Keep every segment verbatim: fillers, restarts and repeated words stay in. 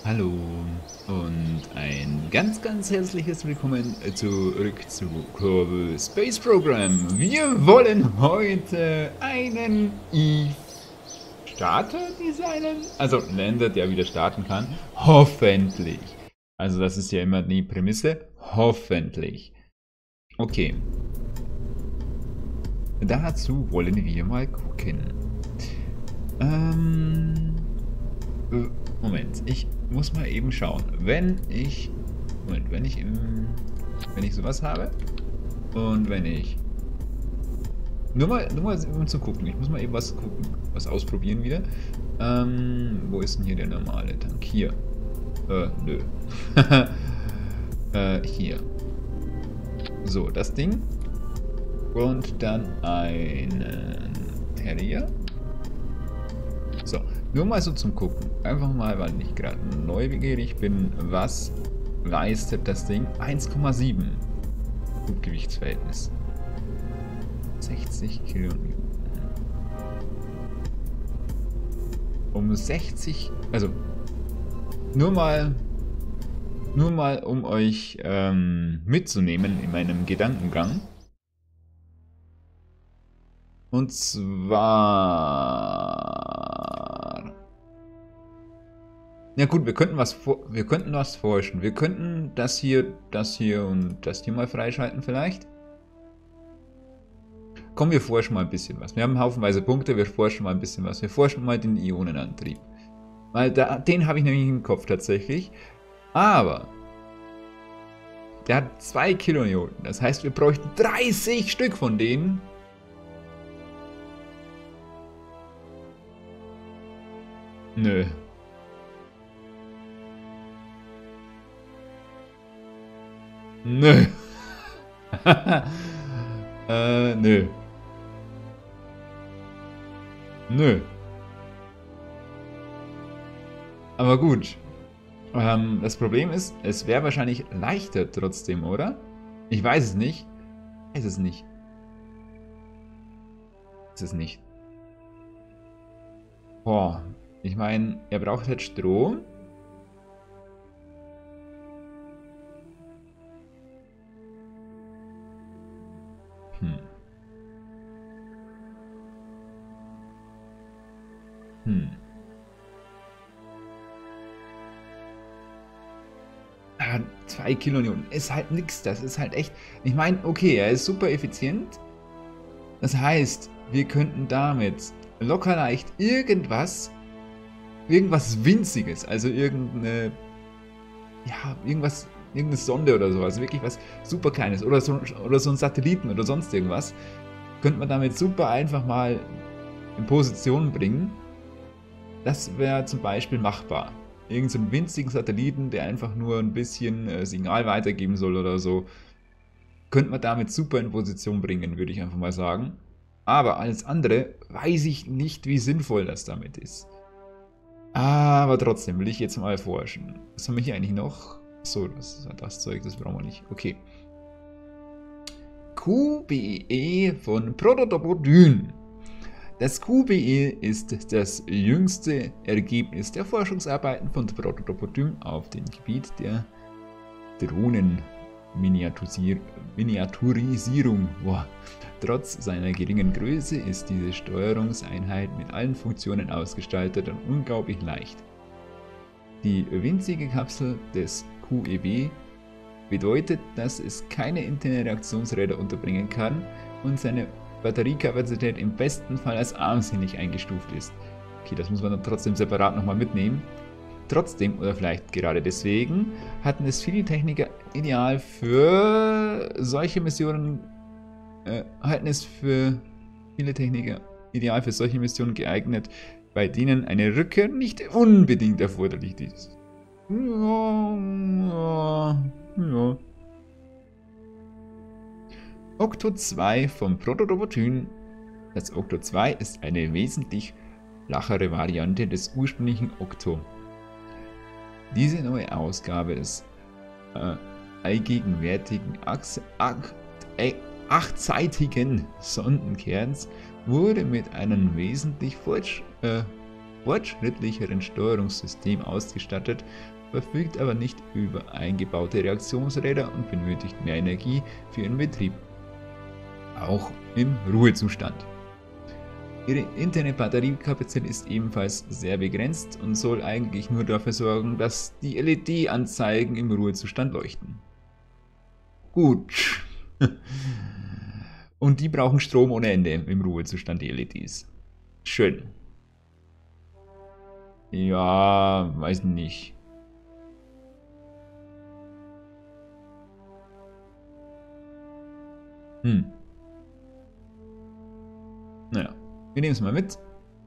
Hallo und ein ganz, ganz herzliches Willkommen zurück zu Kerbal Space Program. Wir wollen heute einen Eve-Starter designen, also Lander, der wieder starten kann. Hoffentlich. Also das ist ja immer die Prämisse. Hoffentlich. Okay. Dazu wollen wir mal gucken. Ähm... Moment, ich muss mal eben schauen. Wenn ich... Moment, wenn ich im... Wenn ich sowas habe und wenn ich... Nur mal, nur mal um zu gucken. Ich muss mal eben was gucken. Was ausprobieren wieder. Ähm, wo ist denn hier der normale Tank? Hier. Äh, nö. äh, hier. So, das Ding. Und dann einen Terrier. So, nur mal so zum Gucken. Einfach mal, weil ich gerade neugierig bin, was leistet das Ding? eins Komma sieben. Gewichtsverhältnis. sechzig Kilogramm. Um sechzig, also nur mal, nur mal um euch ähm, mitzunehmen in meinem Gedankengang. Und zwar... Ja gut, wir könnten was wir könnten was forschen. Wir könnten das hier, das hier und das hier mal freischalten vielleicht. Komm, wir forschen mal ein bisschen was. Wir haben haufenweise Punkte, wir forschen mal ein bisschen was. Wir forschen mal den Ionenantrieb. Weil da, den habe ich nämlich im Kopf tatsächlich. Aber der hat zwei Kilonewton. Das heißt, wir bräuchten dreißig Stück von denen. Nö. Nö. äh, nö. Nö. Aber gut. Ähm, das Problem ist, es wäre wahrscheinlich leichter trotzdem, oder? Ich weiß es nicht. Ich weiß es nicht. Ist es nicht. Boah. Ich meine, er braucht halt Strom. Hm. Hm. Ah, zwei Kilonewton ist halt nix. Das ist halt echt... Ich meine, okay, er ist super effizient. Das heißt, wir könnten damit locker leicht irgendwas... Irgendwas Winziges, also irgendeine... Ja, irgendwas... Irgendeine Sonde oder sowas. Wirklich was super Kleines. Oder so, oder so ein Satelliten oder sonst irgendwas. Könnte man damit super einfach mal in Position bringen. Das wäre zum Beispiel machbar. Irgend so einen winzigen Satelliten, der einfach nur ein bisschen äh, Signal weitergeben soll oder so. Könnte man damit super in Position bringen, würde ich einfach mal sagen. Aber alles andere weiß ich nicht, wie sinnvoll das damit ist. Aber trotzdem will ich jetzt mal forschen. Was haben wir hier eigentlich noch? So, das, das Zeug, das brauchen wir nicht. Okay. Q B E von Prototopodyn. Das Q B E ist das jüngste Ergebnis der Forschungsarbeiten von Prototopodyn auf dem Gebiet der Drohnen-Miniaturisierung. Wow. Trotz seiner geringen Größe ist diese Steuerungseinheit mit allen Funktionen ausgestaltet und unglaublich leicht. Die winzige Kapsel des Q E B bedeutet, dass es keine internen Reaktionsräder unterbringen kann und seine Batteriekapazität im besten Fall als armselig eingestuft ist. Okay, das muss man dann trotzdem separat nochmal mitnehmen. Trotzdem, oder vielleicht gerade deswegen, hatten es viele Techniker ideal für solche Missionen, äh, halten es für viele Techniker ideal für solche Missionen geeignet, bei denen eine Rückkehr nicht unbedingt erforderlich ist. Ja, ja, ja. Octo zwei vom Prototopodyn. Das Octo zwei ist eine wesentlich flachere Variante des ursprünglichen Octo. Diese neue Ausgabe des äh, allgegenwärtigen Achse, ach, äh, achtseitigen Sondenkerns wurde mit einem wesentlich fortsch, äh, fortschrittlicheren Steuerungssystem ausgestattet, verfügt aber nicht über eingebaute Reaktionsräder und benötigt mehr Energie für ihren Betrieb. Auch im Ruhezustand. Ihre interne Batteriekapazität ist ebenfalls sehr begrenzt und soll eigentlich nur dafür sorgen, dass die L E D-Anzeigen im Ruhezustand leuchten. Gut. Und die brauchen Strom ohne Ende im Ruhezustand, die L E Ds. Schön. Ja, weiß nicht. Hm. Naja, wir nehmen es mal mit.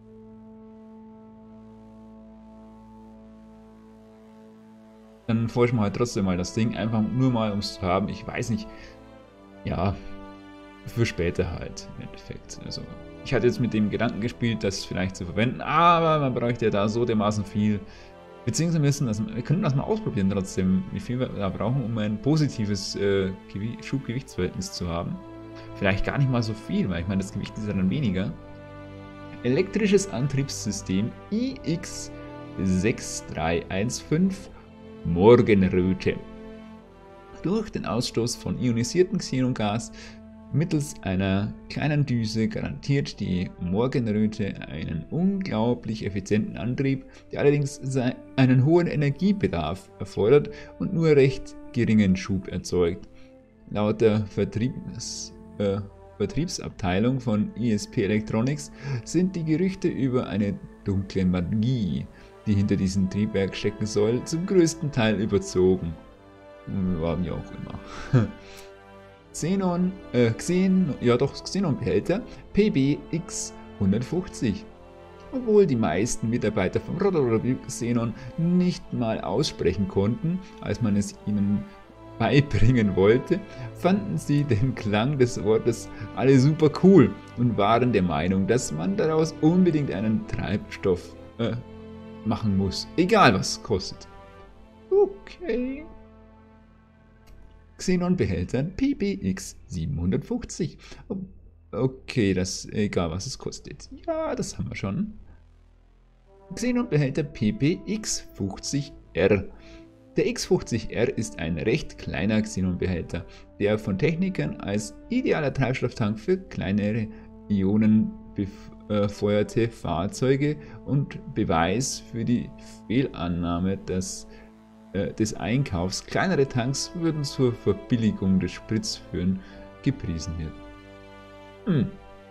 Dann forschen wir halt trotzdem mal das Ding, einfach nur mal, um es zu haben. Ich weiß nicht. Ja, für später halt, im Endeffekt. Also, ich hatte jetzt mit dem Gedanken gespielt, das vielleicht zu verwenden, aber man bräuchte ja da so dermaßen viel. Beziehungsweise müssen das, wir können das mal ausprobieren trotzdem, wie viel wir da brauchen, um ein positives äh, Schub-Gewichtsverhältnis zu haben. Vielleicht gar nicht mal so viel, weil ich meine, das Gewicht ist ja dann weniger. Elektrisches Antriebssystem I X sechs drei eins fünf Morgenröte. Durch den Ausstoß von ionisiertem Xenongas mittels einer kleinen Düse garantiert die Morgenröte einen unglaublich effizienten Antrieb, der allerdings einen hohen Energiebedarf erfordert und nur recht geringen Schub erzeugt. Laut der Vertriebs, äh, Vertriebsabteilung von I S P Electronics sind die Gerüchte über eine dunkle Magie, die hinter diesem Triebwerk stecken soll, zum größten Teil überzogen. War wie auch immer. Xenon, äh, Xen, ja doch, Xenon-Behälter P B X hundertfünfzig. Obwohl die meisten Mitarbeiter vom Rotorobip Xenon nicht mal aussprechen konnten, als man es ihnen beibringen wollte, fanden sie den Klang des Wortes alle super cool und waren der Meinung, dass man daraus unbedingt einen Treibstoff äh, machen muss, egal was es kostet. Okay. Xenon-Behältern P B X siebenhundertfünfzig. Okay, das egal was es kostet. Ja, das haben wir schon. Xenon-Behälter P B X fünfzig R. Der X fünfzig R ist ein recht kleiner Xenon-Behälter, der von Technikern als idealer Treibstofftank für kleinere ionenbefeuerte Fahrzeuge und Beweis für die Fehlannahme des des Einkaufs kleinere Tanks würden zur Verbilligung des Sprits führen, gepriesen wird. Hm.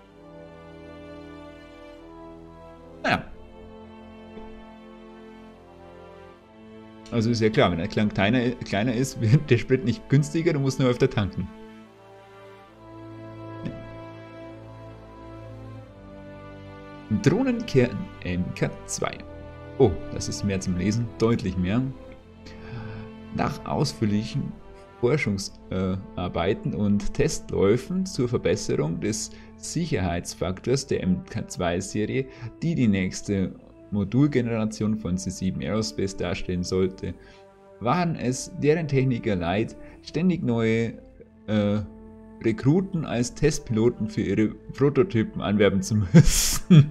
Naja. Also ist ja klar, wenn der Klang kleiner, kleiner ist, wird der Sprit nicht günstiger, du musst nur öfter tanken. Ja. Drohnenkern M K zwei. Oh, das ist mehr zum Lesen, deutlich mehr. Nach ausführlichen Forschungsarbeiten und Testläufen zur Verbesserung des Sicherheitsfaktors der M K zwei Serie, die die nächste Modulgeneration von C sieben Aerospace darstellen sollte, waren es deren Techniker leid, ständig neue äh, Rekruten als Testpiloten für ihre Prototypen anwerben zu müssen.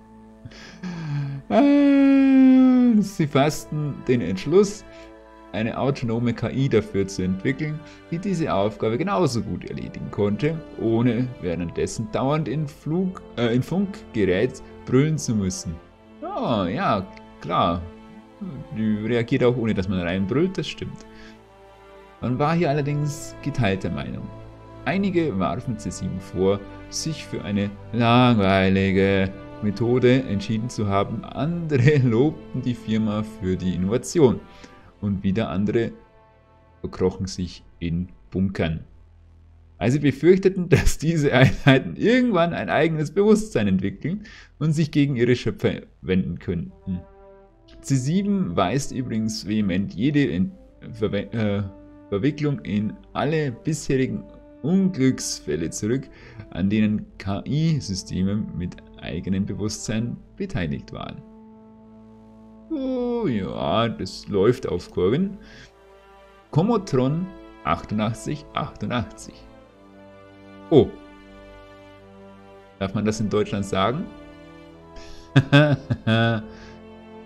Sie fassten den Entschluss, eine autonome K I dafür zu entwickeln, die diese Aufgabe genauso gut erledigen konnte, ohne währenddessen dauernd in, Flug, äh, in Funkgerät brüllen zu müssen. Oh, ja, klar. Die reagiert auch ohne, dass man reinbrüllt, das stimmt. Man war hier allerdings geteilter Meinung. Einige warfen C sieben vor, sich für eine langweilige Methode entschieden zu haben, andere lobten die Firma für die Innovation. Und wieder andere verkrochen sich in Bunkern. Weil sie befürchteten, dass diese Einheiten irgendwann ein eigenes Bewusstsein entwickeln und sich gegen ihre Schöpfer wenden könnten. C sieben weist übrigens vehement jede Ver äh, Verwicklung in alle bisherigen Unglücksfälle zurück, an denen K I-Systeme mit eigenem Bewusstsein beteiligt waren. Oh ja, das läuft auf Kurven. Commotron achtundachtzig achtundachtzig. Oh. Darf man das in Deutschland sagen?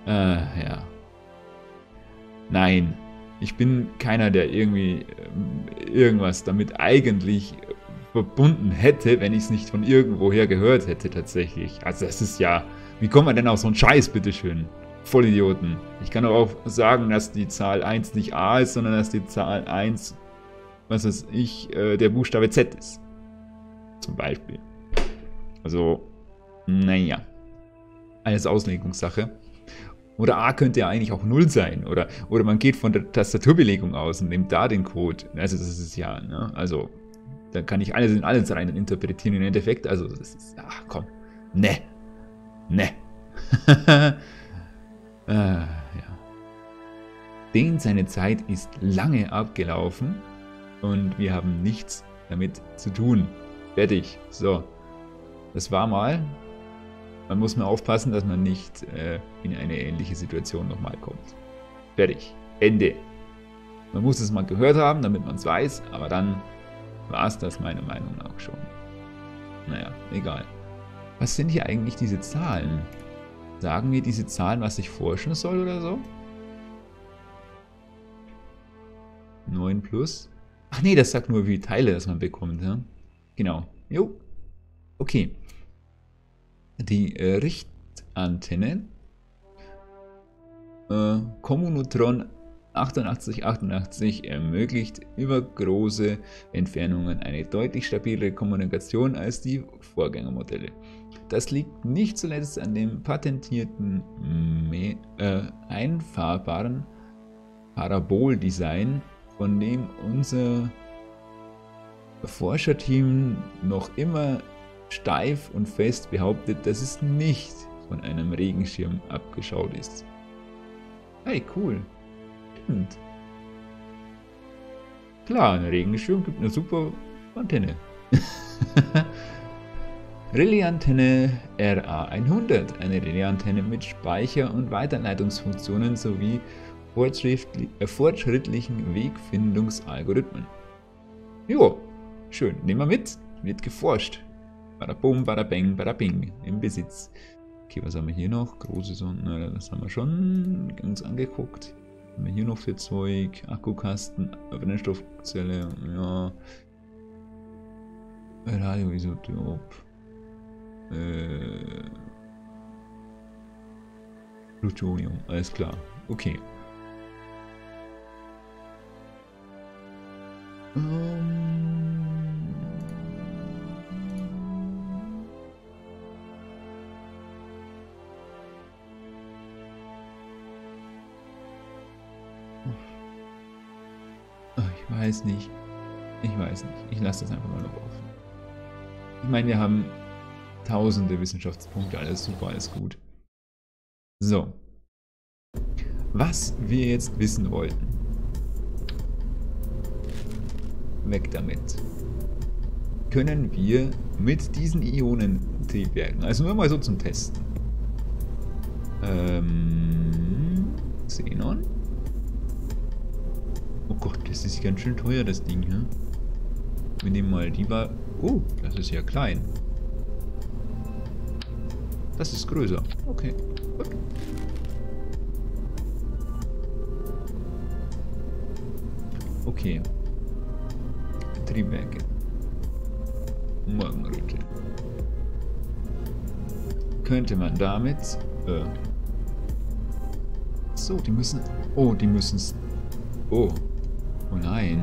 Äh, ja. Nein. Ich bin keiner, der irgendwie ähm, irgendwas damit eigentlich verbunden hätte, wenn ich es nicht von irgendwoher gehört hätte tatsächlich. Also das ist ja... Wie kommt man denn auf so einen Scheiß, bitteschön? Vollidioten. Ich kann doch auch sagen, dass die Zahl eins nicht A ist, sondern dass die Zahl eins, was weiß ich, äh, der Buchstabe Z ist. Zum Beispiel. Also, naja. Alles Auslegungssache. Oder A könnte ja eigentlich auch null sein. Oder, oder man geht von der Tastaturbelegung aus und nimmt da den Code. Also das ist ja, ne? Also, da kann ich alles in alles rein interpretieren im Endeffekt. Also, das ist, ach komm. Ne. Ne. ah, ja. Den seine Zeit ist lange abgelaufen und wir haben nichts damit zu tun. Fertig. So. Das war mal. Man muss mal aufpassen, dass man nicht äh, in eine ähnliche Situation nochmal kommt. Fertig. Ende. Man muss es mal gehört haben, damit man es weiß, aber dann war es das meiner Meinung nach schon. Naja, egal. Was sind hier eigentlich diese Zahlen? Sagen mir diese Zahlen, was ich forschen soll oder so? neun plus. Ach nee, das sagt nur, wie viele Teile das man bekommt. Ja? Genau. Jo. Okay. Die äh, Richtantenne äh, Kommunotron achtundachtzig achtundachtzig ermöglicht über große Entfernungen eine deutlich stabilere Kommunikation als die Vorgängermodelle. Das liegt nicht zuletzt an dem patentierten Me äh, einfahrbaren Paraboldesign, von dem unser Forscherteam noch immer steif und fest behauptet, dass es nicht von einem Regenschirm abgeschaut ist. Hey, cool. Stimmt. Klar, ein Regenschirm gibt eine super Antenne. Relais-Antenne R A hundert, eine Relais-Antenne mit Speicher- und Weiterleitungsfunktionen sowie fortschrittlichen Wegfindungsalgorithmen. Jo, schön, nehmen wir mit, wird geforscht. Bada bum, bada bang, bada bing, im Besitz. Okay, was haben wir hier noch? Große Sonden, das haben wir schon uns angeguckt. Was haben wir hier noch für Zeug? Akkukasten, Brennstoffzelle, ja. Radioisotop. Äh. Plutonium, alles klar. Okay. Ähm. Ich weiß nicht. Ich weiß nicht. Ich lasse das einfach mal noch offen. Ich meine, wir haben tausende Wissenschaftspunkte, alles super, alles gut. So. Was wir jetzt wissen wollten. Weg damit. Können wir mit diesen Ionentriebwerken, also nur mal so zum Testen. Ähm, Xenon? Oh Gott, das ist ganz schön teuer, das Ding, ja? Wir nehmen mal die war. Oh, das ist ja klein. Das ist größer. Okay, gut. Okay. Triebwerke. Morgenröte. Könnte man damit... Äh, so, die müssen... Oh, die müssen... Oh. Oh nein.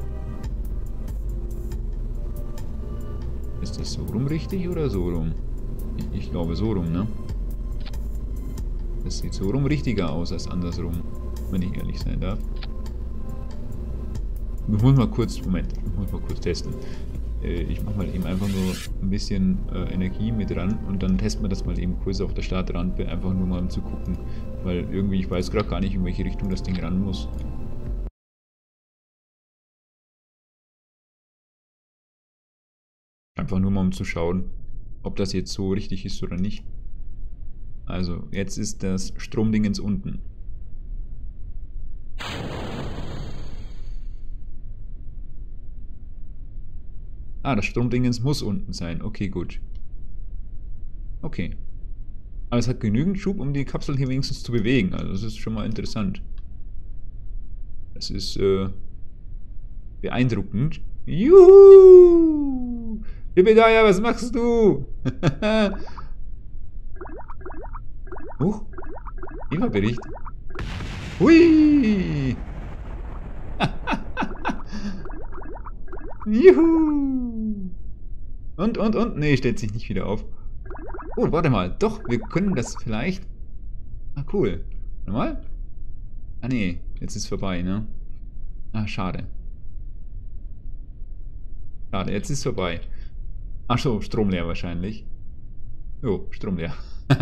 Ist das so rum richtig oder so rum? Ich, ich glaube so rum, ne? Das sieht so rum richtiger aus als andersrum, wenn ich ehrlich sein darf. Ich muss mal kurz, Moment, ich muss mal kurz testen. Äh, ich mache mal eben einfach nur ein bisschen äh, Energie mit ran und dann testen wir das mal eben kurz auf der Startrampe, einfach nur mal um zu gucken. Weil irgendwie, ich weiß gerade gar nicht, in welche Richtung das Ding ran muss. Einfach nur mal um zu schauen, ob das jetzt so richtig ist oder nicht. Also, jetzt ist das Stromdingens unten. Ah, das Stromdingens muss unten sein. Okay, gut. Okay. Aber es hat genügend Schub, um die Kapsel hier wenigstens zu bewegen. Also das ist schon mal interessant. Das ist äh, beeindruckend. Juhu! Jebediah, was machst du? Huch, Eva-Bericht. Hui! Juhu! Und, und, und. Nee, stellt sich nicht wieder auf. Oh, warte mal. Doch, wir können das vielleicht... Ah, cool. Warte mal. Ah, nee. Jetzt ist vorbei, ne? Ah, schade. Schade, jetzt ist vorbei. Ach so, Strom leer wahrscheinlich. Jo, Strom leer.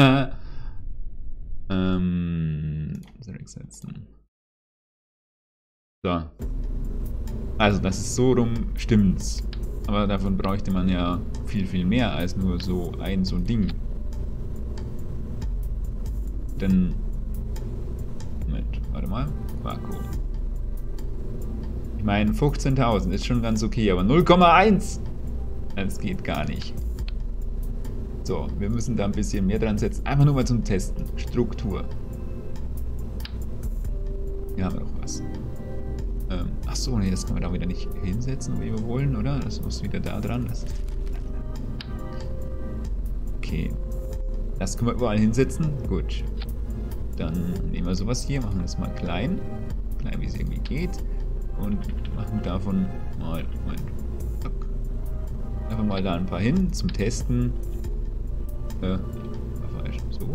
ähm... Zurücksetzen. So. Also, das ist so rum, stimmt's. Aber davon bräuchte man ja viel, viel mehr als nur so ein so ein Ding. Denn... Moment, warte mal. Vakuum. Ich meine, fünfzehntausend ist schon ganz okay, aber null Komma eins! Das geht gar nicht. So, wir müssen da ein bisschen mehr dran setzen. Einfach nur mal zum Testen. Struktur. Hier haben wir noch was. Ähm, achso, nee, das können wir da wieder nicht hinsetzen, wie wir wollen, oder? Das muss wieder da dran. Das okay. Das können wir überall hinsetzen. Gut. Dann nehmen wir sowas hier, machen das mal klein. Klein, wie es irgendwie geht. Und machen davon mal, Moment. Einfach mal da ein paar hin zum Testen. Äh, war falsch. So.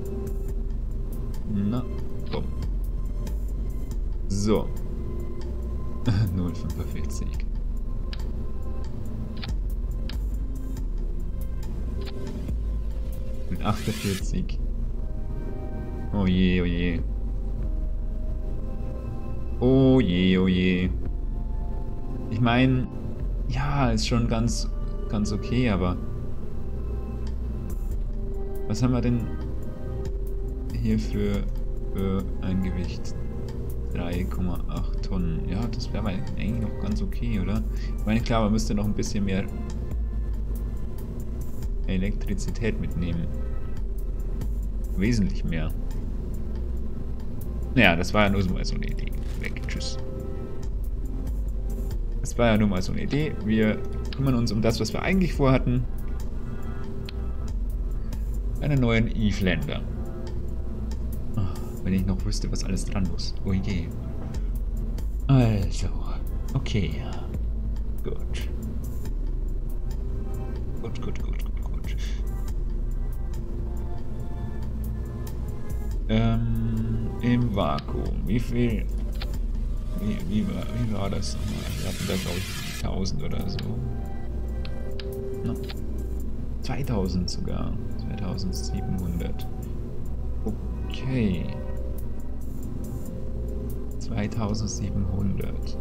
Na, komm. So. null Komma fünfundvierzig. Mit achtundvierzig. Oh je, oh je. Oh je, oh je. Ich meine, ja, ist schon ganz, ganz okay, aber was haben wir denn hier für, für ein Gewicht? drei Komma acht Tonnen. Ja, das wäre eigentlich noch ganz okay, oder? Ich meine, klar, man müsste noch ein bisschen mehr Elektrizität mitnehmen. Wesentlich mehr. Naja, das war ja nur mal so eine Idee. Weg, tschüss. Das war ja nur mal so eine Idee. Wir kümmern uns um das, was wir eigentlich vorhatten. Einen neuen Eve-Lander. Wenn ich noch wüsste, was alles dran muss. Oh je. Also, okay. Gut. Gut, gut, gut, gut, gut. Ähm, im Vakuum. Wie viel... Wie, wie, war, wie war das nochmal? Wir hatten da, glaube ich, tausend oder so. No. zweitausend sogar. zweitausendsiebenhundert. Okay. zweitausendsiebenhundert.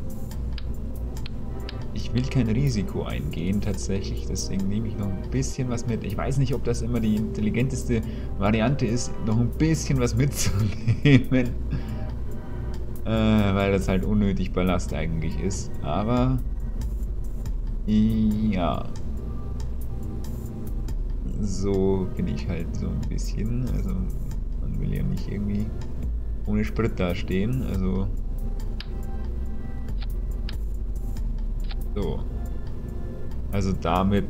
Ich will kein Risiko eingehen tatsächlich, deswegen nehme ich noch ein bisschen was mit. Ich weiß nicht, ob das immer die intelligenteste Variante ist, noch ein bisschen was mitzunehmen. Äh, weil das halt unnötig Ballast eigentlich ist. Aber ja. So bin ich halt so ein bisschen. Also man will ja nicht irgendwie ohne Sprit dastehen, also so. Also damit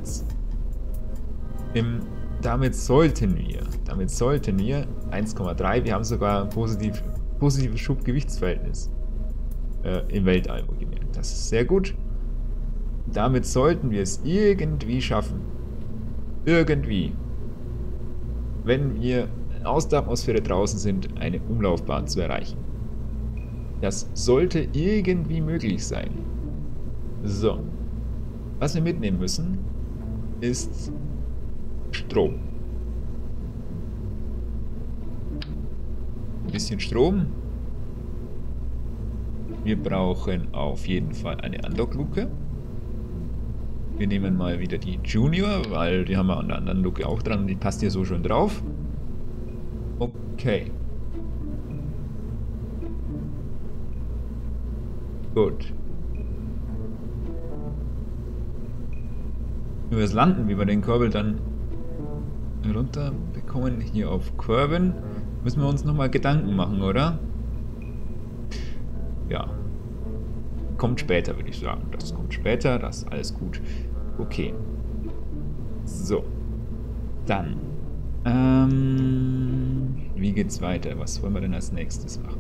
im damit sollten wir, damit sollten wir eins Komma drei, wir haben sogar ein positiv, positives Schub-Gewichtsverhältnis äh, im Weltall, wohlgemerkt. Das ist sehr gut. Damit sollten wir es irgendwie schaffen. Irgendwie. Wenn wir aus der Atmosphäre draußen sind, eine Umlaufbahn zu erreichen. Das sollte irgendwie möglich sein. So. Was wir mitnehmen müssen, ist Strom. Ein bisschen Strom. Wir brauchen auf jeden Fall eine Andockluke. Wir nehmen mal wieder die Junior, weil die haben wir an der anderen Luke auch dran und die passt hier so schön drauf. Okay. Gut. Wenn wir es landen, wie wir den Korbel dann runterbekommen. Hier auf Kerbin müssen wir uns nochmal Gedanken machen, oder? Ja. Kommt später, würde ich sagen. Das kommt später, das ist alles gut. Okay. So. Dann. Ähm, wie geht's weiter? Was wollen wir denn als nächstes machen?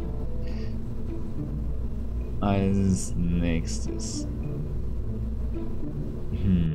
Als nächstes. Hm.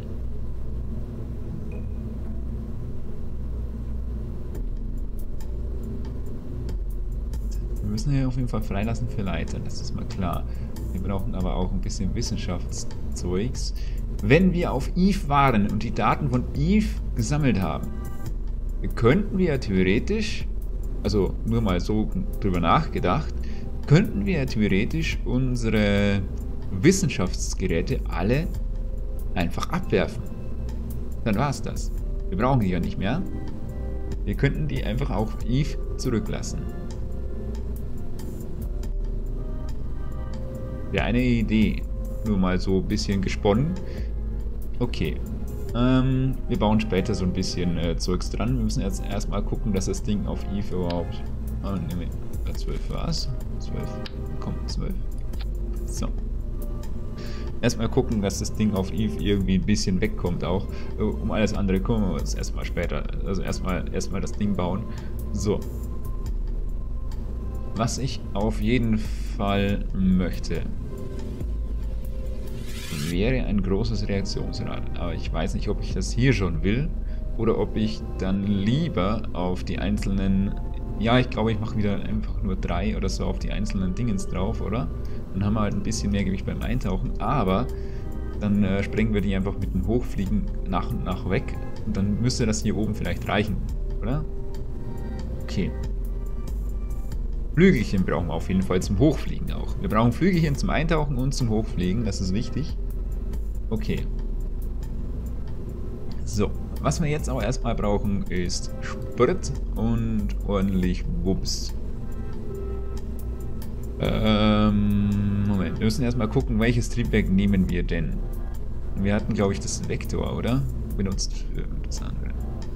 Wir müssen ja auf jeden Fall freilassen für Leiter, das ist mal klar. Wir brauchen aber auch ein bisschen Wissenschaftszeugs. Wenn wir auf Eve waren und die Daten von Eve gesammelt haben, könnten wir ja theoretisch, also nur mal so drüber nachgedacht, könnten wir ja theoretisch unsere Wissenschaftsgeräte alle einfach abwerfen. Dann war es das. Wir brauchen die ja nicht mehr. Wir könnten die einfach auf Eve zurücklassen. Wäre eine Idee. Nur mal so ein bisschen gesponnen. Okay. Ähm, wir bauen später so ein bisschen äh, Zeugs dran. Wir müssen jetzt erstmal gucken, dass das Ding auf Eve überhaupt... Oh, ne, bei zwölf war es. zwölf. Komm, zwölf. So. Erstmal gucken, dass das Ding auf Eve irgendwie ein bisschen wegkommt auch. Um alles andere kümmern wir uns erstmal später. Also erstmal erstmal das Ding bauen. So. Was ich auf jeden Fall möchte, wäre ein großes Reaktionsrad. Aber ich weiß nicht, ob ich das hier schon will oder ob ich dann lieber auf die einzelnen... Ja, ich glaube, ich mache wieder einfach nur drei oder so auf die einzelnen Dingens drauf, oder? Dann haben wir halt ein bisschen mehr Gewicht beim Eintauchen, aber dann äh, sprengen wir die einfach mit dem Hochfliegen nach und nach weg und dann müsste das hier oben vielleicht reichen, oder? Okay. Flügelchen brauchen wir auf jeden Fall zum Hochfliegen auch. Wir brauchen Flügelchen zum Eintauchen und zum Hochfliegen, das ist wichtig. Okay. So, was wir jetzt auch erstmal brauchen ist Sprit und ordentlich Wumms. Ähm, Moment, wir müssen erstmal gucken, welches Triebwerk nehmen wir denn? Wir hatten, glaube ich, das Vektor, oder? Benutzt für das andere.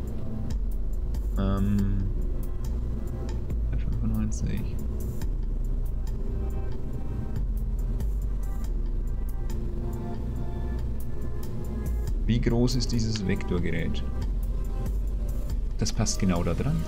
Ähm, fünfundneunzig. Wie groß ist dieses Vektorgerät? Das passt genau da dran.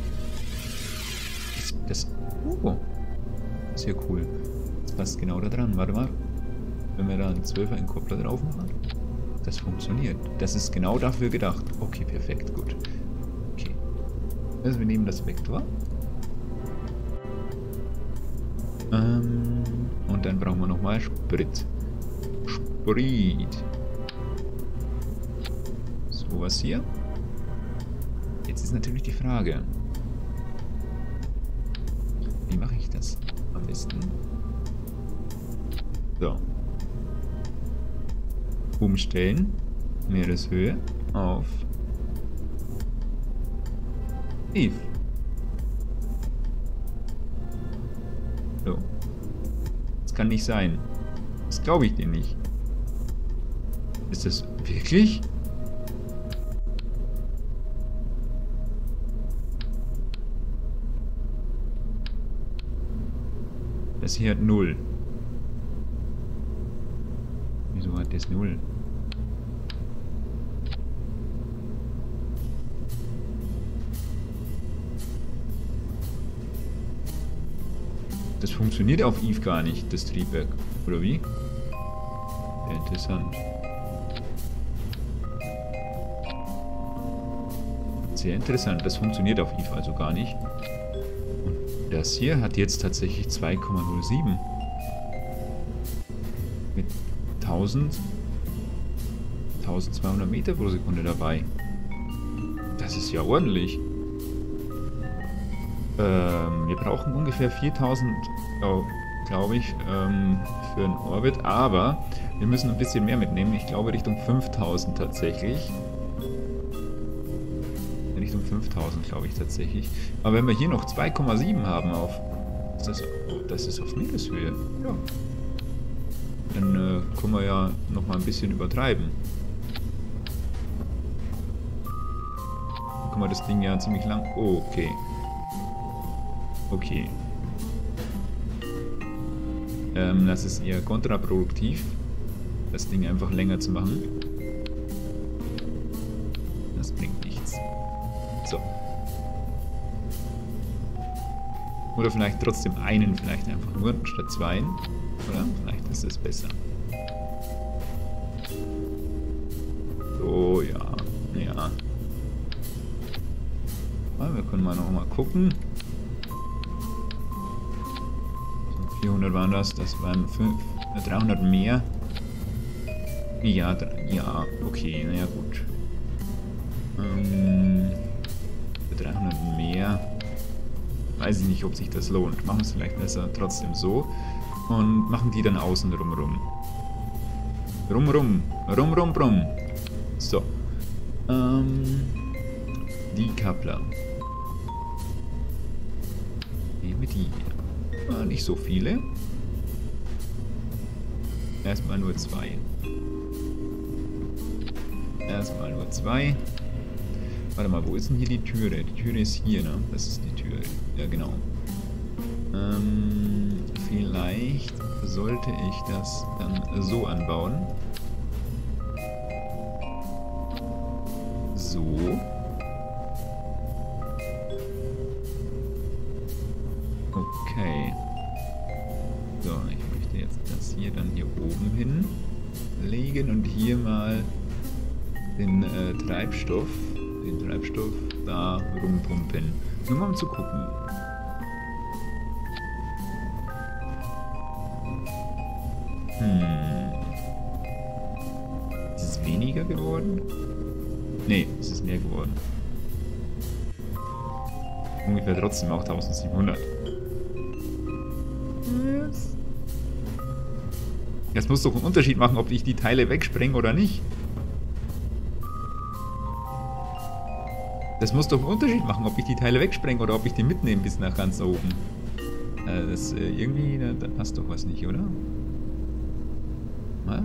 Das, das, oh, das ist ja cool. Das passt genau da dran. Warte mal. Wenn wir da einen zwölfer Entkoppler drauf machen. Das funktioniert. Das ist genau dafür gedacht. Okay, perfekt, gut. Okay. Also wir nehmen das Vektor. Ähm, und dann brauchen wir nochmal Sprit. Sprit. So was hier. Jetzt ist natürlich die Frage. Wie mache ich das am besten? So. Umstellen. Meereshöhe auf Eve. So. Das kann nicht sein. Das glaube ich dir nicht. Ist das wirklich? Das hier hat null. Wieso hat das null? Das funktioniert auf Eve gar nicht, das Triebwerk. Oder wie? Sehr interessant. Sehr interessant. Das funktioniert auf Eve also gar nicht. Und das hier hat jetzt tatsächlich zwei Komma null sieben. Mit tausend, tausendzweihundert Meter pro Sekunde dabei. Das ist ja ordentlich. Ähm, wir brauchen ungefähr viertausend, oh, glaube ich, ähm, für einen Orbit, aber wir müssen ein bisschen mehr mitnehmen. Ich glaube Richtung fünftausend tatsächlich. Richtung fünftausend, glaube ich tatsächlich. Aber wenn wir hier noch zwei Komma sieben haben auf... Ist das, oh, das ist auf Meereshöhe. Ja. Dann äh, können wir ja nochmal ein bisschen übertreiben. wir das Ding ja ziemlich lang. Oh, okay. Okay. Ähm, das ist eher kontraproduktiv, das Ding einfach länger zu machen. Das bringt nichts. So. Oder vielleicht trotzdem einen, vielleicht einfach nur statt zwei. Oder vielleicht ist es besser. So, ja. Ja. Aber wir können mal noch mal gucken. vierhundert waren das, das waren fünf, dreihundert mehr. Ja, ja, okay, naja gut. Ähm, dreihundert mehr. Weiß ich nicht, ob sich das lohnt. Machen wir es vielleicht besser trotzdem so. Und machen die dann außen rum rum. Rum rum. Rum rum rum. So. Ähm, die Kappler. Nehmen wir die hier. Ah, nicht so viele. Erstmal nur zwei. Erstmal nur zwei. Warte mal, wo ist denn hier die Türe? Die Türe ist hier, ne? Das ist die Türe. Ja, genau. Ähm, vielleicht sollte ich das dann so anbauen. So. Okay. So, ich möchte jetzt das hier dann hier oben hin legen und hier mal den äh, Treibstoff, den Treibstoff da rumpumpen. Nur mal um zu gucken. Hm. Ist es weniger geworden? Nee, es ist mehr geworden. Ungefähr trotzdem auch eintausendsiebenhundert. Yes. Jetzt muss doch einen Unterschied machen, ob ich die Teile wegspreng oder nicht. Das muss doch einen Unterschied machen, ob ich die Teile wegspreng oder ob ich die mitnehme bis nach ganz oben. Äh, das äh, irgendwie, da, da passt doch was nicht, oder? Mal.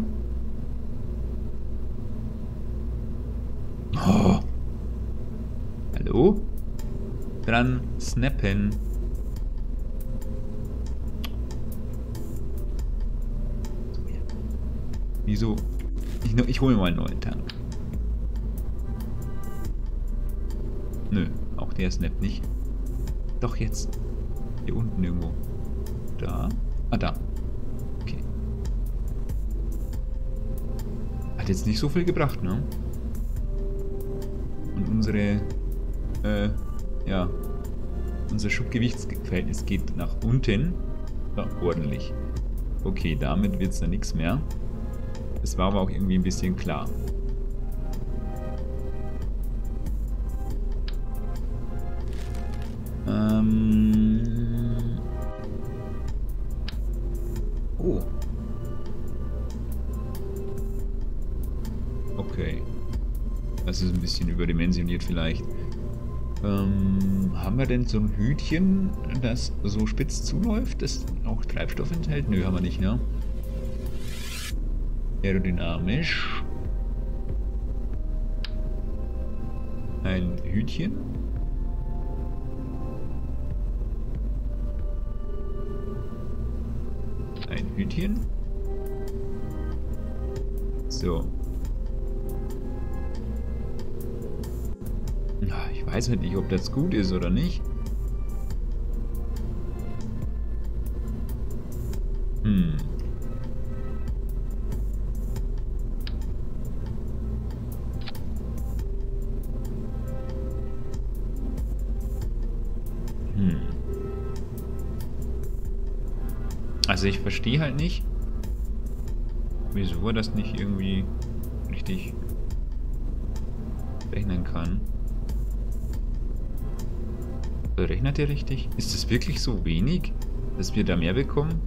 Oh. Hallo? Dran snappen. So, ja. Wieso? Ich, ich hole mir mal einen neuen Tank. Nö, auch der snappt nicht. Doch jetzt. Hier unten irgendwo. Da. Ah, da. Okay. Hat jetzt nicht so viel gebracht, ne? Und unsere, äh, ja, unser Schubgewichtsverhältnis geht nach unten. Ja, ordentlich. Okay, damit wird es dann nichts mehr. Das war aber auch irgendwie ein bisschen klar. Ähm. Oh. Okay. Das ist ein bisschen überdimensioniert vielleicht. Ähm, haben wir denn so ein Hütchen, das so spitz zuläuft, das auch Treibstoff enthält? Nö, haben wir nicht, ne? Aerodynamisch. Ein Hütchen. Ein Hütchen. So. Ich weiß halt nicht, ob das gut ist oder nicht. Hm. Hm. Also ich verstehe halt nicht, wieso er das nicht irgendwie richtig rechnen kann. Rechnet er richtig? Ist das wirklich so wenig, dass wir da mehr bekommen?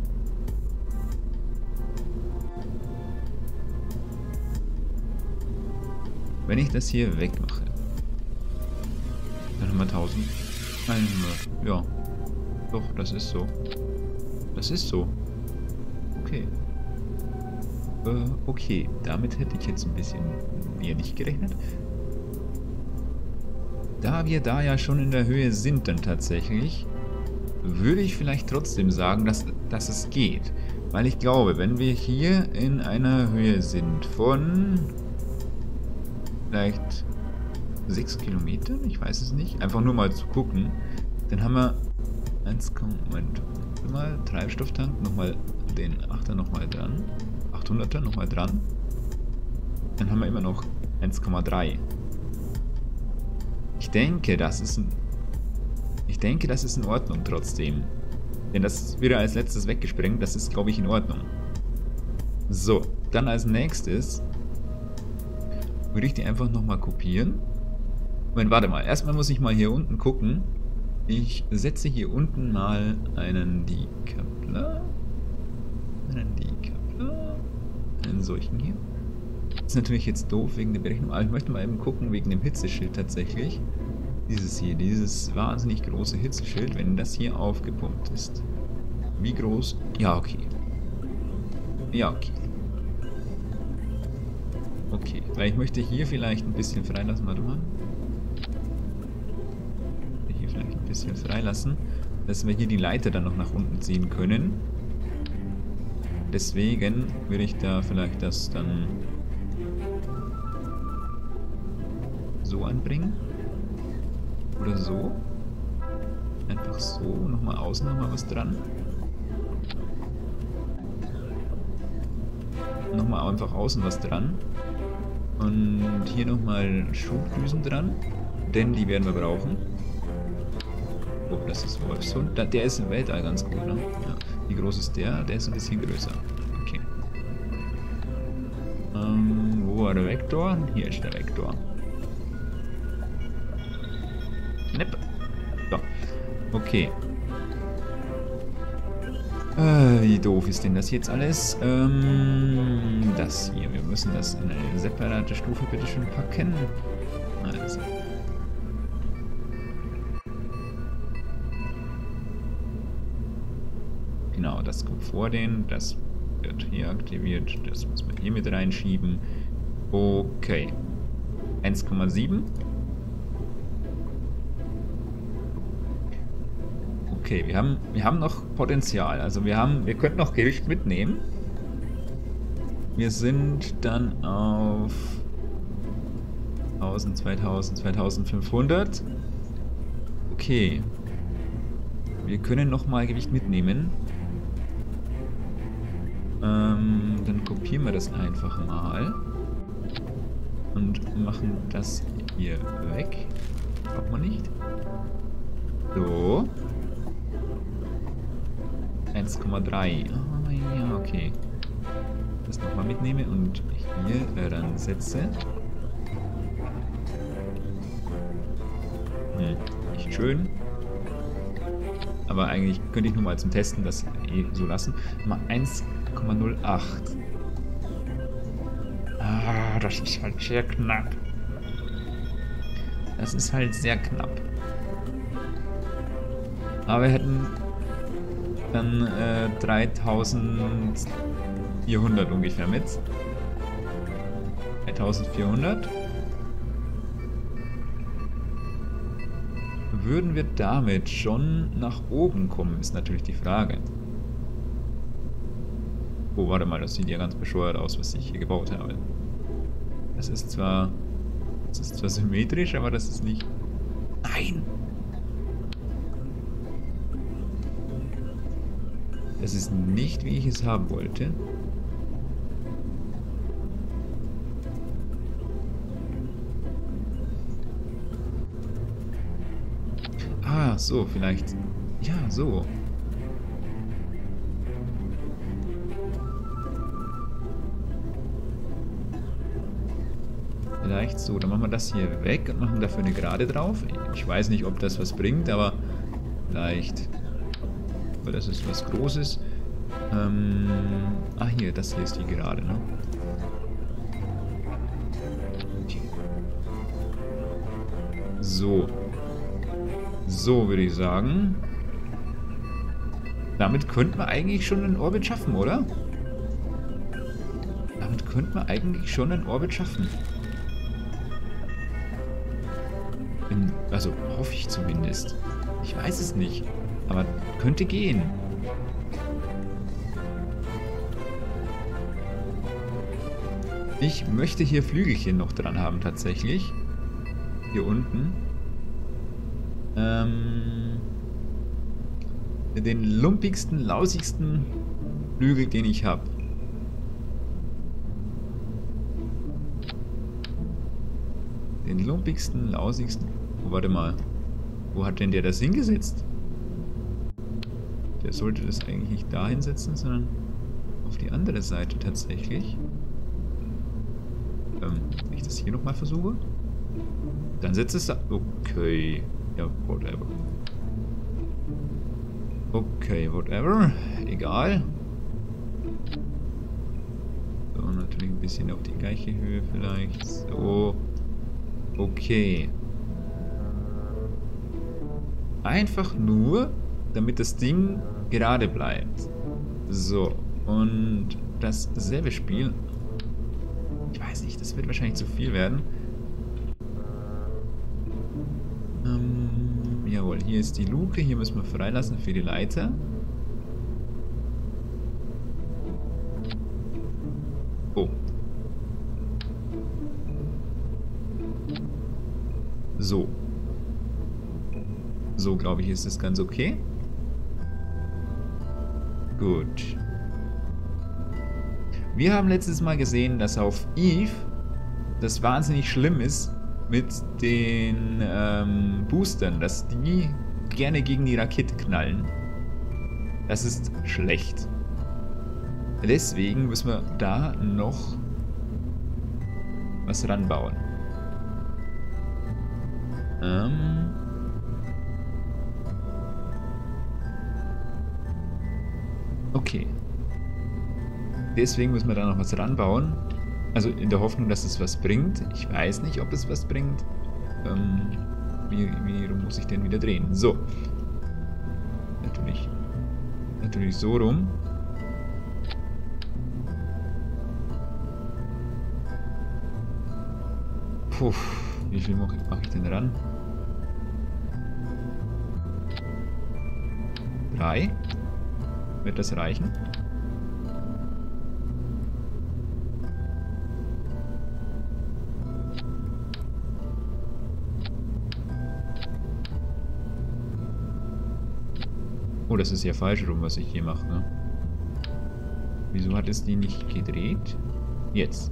Wenn ich das hier wegmache, dann haben wir eintausendeinhundert. Ja, doch, das ist so. Das ist so. Okay. Äh, okay, damit hätte ich jetzt ein bisschen mehr nicht gerechnet. da wir da ja schon in der Höhe sind dann tatsächlich, würde ich vielleicht trotzdem sagen, dass, dass es geht. Weil ich glaube, wenn wir hier in einer Höhe sind von vielleicht sechs Kilometern, ich weiß es nicht, einfach nur mal zu gucken, dann haben wir eins, Moment, mal Treibstofftank, nochmal den achter nochmal dran, achthunderter nochmal dran, dann haben wir immer noch eins Komma drei. Ich denke, das ist ein, ich denke, das ist in Ordnung trotzdem. Denn das wird als letztes weggesprengt, das ist, glaube ich, in Ordnung. So, dann als nächstes würde ich die einfach nochmal kopieren. Moment, warte mal, erstmal muss ich mal hier unten gucken. Ich setze hier unten mal einen Decoupler. Einen Decoupler. Einen solchen hier. Das ist natürlich jetzt doof wegen der Berechnung, aber ich möchte mal eben gucken wegen dem Hitzeschild tatsächlich. Dieses hier, dieses wahnsinnig große Hitzeschild, wenn das hier aufgepumpt ist. Wie groß? Ja, okay. Ja, okay. Okay, weil ich möchte hier vielleicht ein bisschen freilassen. Warte mal. Hier vielleicht ein bisschen freilassen, dass wir hier die Leiter dann noch nach unten ziehen können. Deswegen würde ich da vielleicht das dann so anbringen. Oder so. Einfach so. Nochmal außen nochmal was dran. Nochmal einfach außen was dran. Und hier nochmal Schubdüsen dran. Denn die werden wir brauchen. Oh, das ist Wolfshund. Der ist im Weltall ganz gut, ne? Ja. Wie groß ist der? Der ist ein bisschen größer. Okay. Ähm, wo war der Vektor? Hier ist der Vektor. Nipp. So. Okay. Äh, wie doof ist denn das jetzt alles? Ähm, das hier. Wir müssen das in eine separate Stufe bitte schön packen. Also. Genau, das kommt vor den. Das wird hier aktiviert. Das muss man hier mit reinschieben. Okay. eins Komma sieben. Okay, wir haben, wir haben noch Potenzial. Also wir haben, wir könnten noch Gewicht mitnehmen. Wir sind dann auf tausend, zweitausend, zweitausendfünfhundert. Okay. Wir können noch mal Gewicht mitnehmen. Ähm, dann kopieren wir das einfach mal. Und machen das hier weg. Braucht man nicht. So. eins Komma drei. Ah, ja, okay. Das nochmal mitnehme und hier ransetze. Hm, nicht schön. Aber eigentlich könnte ich nur mal zum Testen das eh so lassen. Mal eins Komma null acht. Ah, das ist halt sehr knapp. Das ist halt sehr knapp. Aber wir hätten dann äh, dreitausendvierhundert ungefähr mit. dreitausendvierhundert. Würden wir damit schon nach oben kommen, ist natürlich die Frage. Oh, warte mal, das sieht ja ganz bescheuert aus, was ich hier gebaut habe. Das ist zwar... Das ist zwar symmetrisch, aber das ist nicht... Nein! Das ist nicht, wie ich es haben wollte. Ah, so, vielleicht... Ja, so. Vielleicht so. Dann machen wir das hier weg und machen dafür eine Gerade drauf. Ich weiß nicht, ob das was bringt, aber vielleicht... Weil das ist was Großes. Ähm, ah, hier, das hier ist die Gerade, ne? Okay. So. So, würde ich sagen. Damit könnten wir eigentlich schon einen Orbit schaffen, oder? Damit könnten wir eigentlich schon einen Orbit schaffen. In Also hoffe ich zumindest. Ich weiß es nicht. Aber könnte gehen. Ich möchte hier Flügelchen noch dran haben, tatsächlich. Hier unten. Ähm, den lumpigsten, lausigsten Flügel, den ich habe. Den lumpigsten, lausigsten... Oh, warte mal. Wo hat denn der das hingesetzt? Der sollte das eigentlich nicht da hinsetzen, sondern auf die andere Seite tatsächlich. Ähm, wenn ich das hier nochmal versuche. Dann setzt es da... Okay. Ja, whatever. Okay, whatever. Egal. So, natürlich ein bisschen auf die gleiche Höhe vielleicht. So. Okay. Einfach nur, damit das Ding gerade bleibt. So. Und dasselbe Spiel. Ich weiß nicht, das wird wahrscheinlich zu viel werden. Ähm, jawohl, hier ist die Luke. Hier müssen wir freilassen für die Leiter. Oh. So. So, glaube ich, ist das ganz okay. Gut. Wir haben letztes Mal gesehen, dass auf Eve das wahnsinnig schlimm ist mit den ähm, Boostern, dass die gerne gegen die Rakete knallen. Das ist schlecht. Deswegen müssen wir da noch was ranbauen. Ähm... Okay. Deswegen müssen wir da noch was ranbauen. Also in der Hoffnung, dass es was bringt. Ich weiß nicht, ob es was bringt. Ähm, wie, wie rum muss ich denn wieder drehen? So. Natürlich. Natürlich so rum. Puh. Wie viel mache ich denn ran? Drei. Wird das reichen? Oh, das ist ja falsch rum, was ich hier mache, ne? Wieso hat es die nicht gedreht? Jetzt.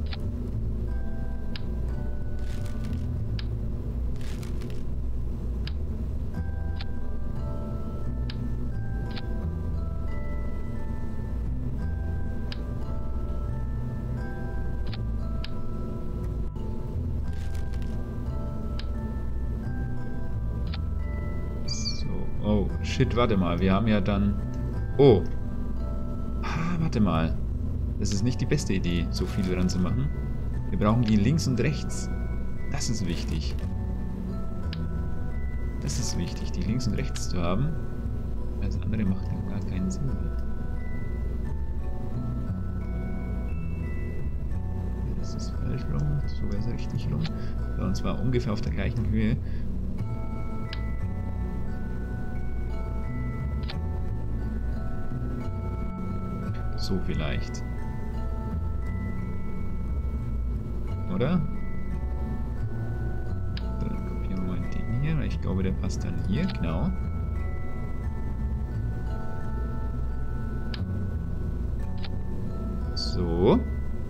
Oh, shit, warte mal. Wir haben ja dann... Oh. Ah, warte mal. Das ist nicht die beste Idee, so viele dran zu machen. Wir brauchen die links und rechts. Das ist wichtig. Das ist wichtig, die links und rechts zu haben. Das andere macht ja gar keinen Sinn. Das ist falsch rum, so wäre es richtig rum. So, und zwar ungefähr auf der gleichen Höhe. So vielleicht. Oder? Dann kopieren wir mal den hier. Ich glaube, der passt dann hier. Genau. So.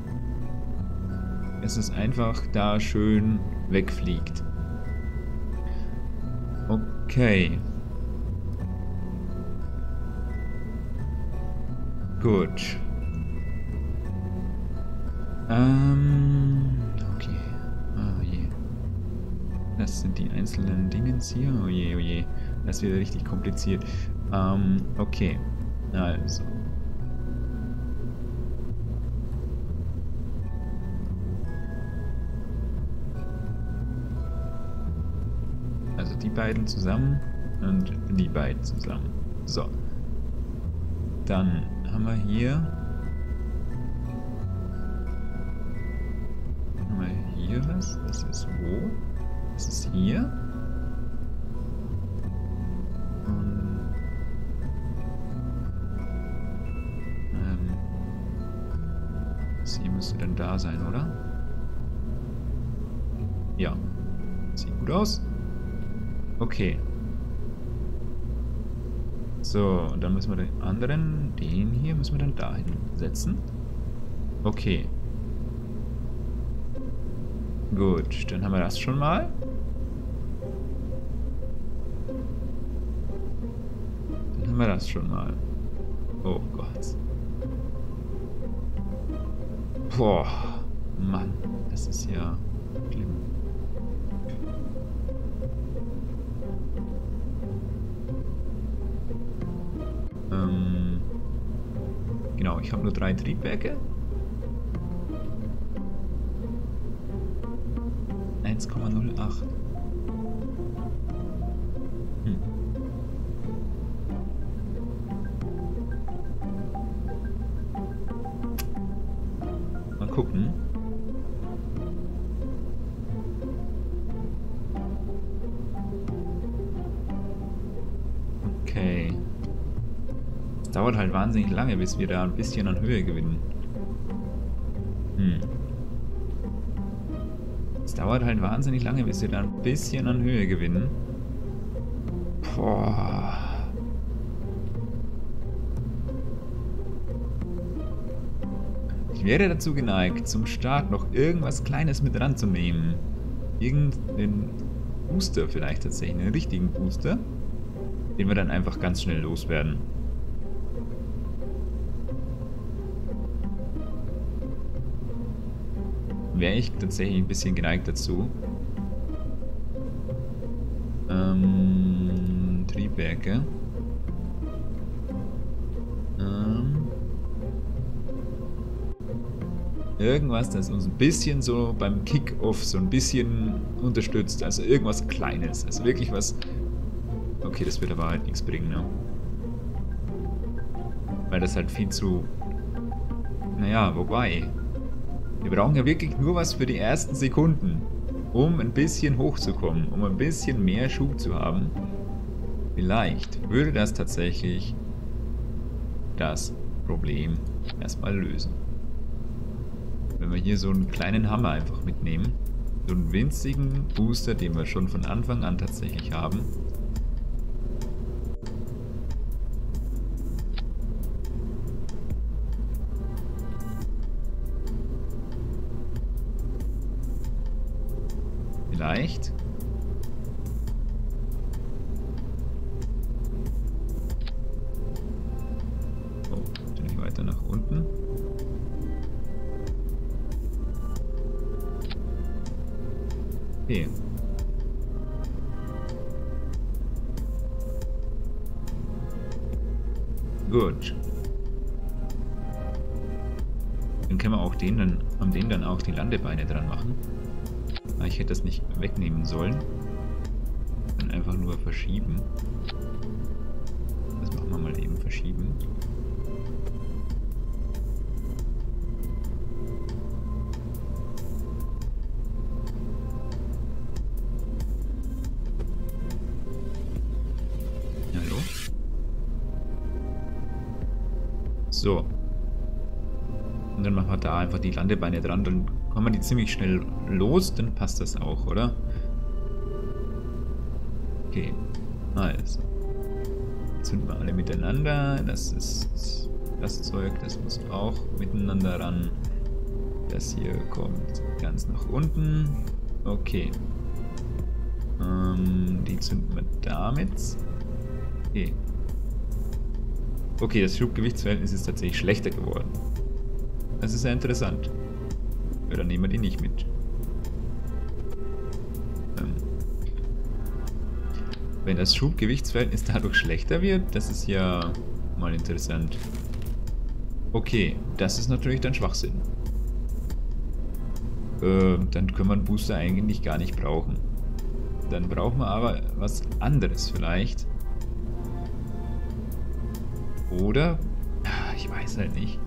Es ist einfach da schön wegfliegt. Okay. Gut. Ähm, okay. Oh je. Das sind die einzelnen Dingens hier. Oh je, oh je. Das wird richtig kompliziert. Ähm, okay. Also. Also die beiden zusammen und die beiden zusammen. So. Dann haben wir hier, haben wir hier was? Das ist wo? Das ist hier. Sie müsste dann da sein, oder? Ja. Sieht gut aus. Okay. So, und dann müssen wir den anderen, den hier, müssen wir dann dahin setzen. Okay. Gut, dann haben wir das schon mal. Dann haben wir das schon mal. Oh Gott. Boah. Mann, das ist ja schlimm. Ähm. Genau, ich habe nur drei Triebwerke. eins Komma null acht. Hm. Mal gucken. Okay. Es dauert halt wahnsinnig lange, bis wir da ein bisschen an Höhe gewinnen. Hm. Es dauert halt wahnsinnig lange, bis wir da ein bisschen an Höhe gewinnen. Boah. Ich wäre dazu geneigt, zum Start noch irgendwas Kleines mit ranzunehmen. Irgendeinen Booster vielleicht tatsächlich, einen richtigen Booster, den wir dann einfach ganz schnell loswerden. Wäre ich tatsächlich ein bisschen geneigt dazu. Ähm, Triebwerke. Ähm, irgendwas, das uns ein bisschen so beim Kick-Off so ein bisschen unterstützt. Also irgendwas Kleines. Also wirklich was... Okay, das wird aber halt nichts bringen, ne? Weil das halt viel zu... Naja, wobei... Wir brauchen ja wirklich nur was für die ersten Sekunden, um ein bisschen hochzukommen, um ein bisschen mehr Schub zu haben. Vielleicht würde das tatsächlich das Problem erstmal lösen. Wenn wir hier so einen kleinen Hammer einfach mitnehmen, so einen winzigen Booster, den wir schon von Anfang an tatsächlich haben. Vielleicht. Oh, natürlich weiter nach unten. Okay. Gut. Dann können wir auch den dann, an den dann auch die Landebeine dran machen. Ich hätte das nicht wegnehmen sollen. Dann einfach nur verschieben. Das machen wir mal eben verschieben. Hallo? So. Und dann machen wir da einfach die Landebeine dran, dann kommen wir die ziemlich schnell los, dann passt das auch, oder? Okay, also. Zünden wir alle miteinander. Das ist das Zeug, das muss auch miteinander ran. Das hier kommt ganz nach unten. Okay. Ähm, die zünden wir damit. Okay. Okay, das Schubgewichtsverhältnis ist tatsächlich schlechter geworden. Das ist sehr interessant. Ja, dann nehmen wir die nicht mit. Ähm. Wenn das Schubgewichtsverhältnis dadurch schlechter wird, das ist ja mal interessant. Okay, das ist natürlich dann Schwachsinn. Äh, dann können wir einen Booster eigentlich gar nicht brauchen. Dann brauchen wir aber was anderes vielleicht. Oder? Ich weiß halt nicht.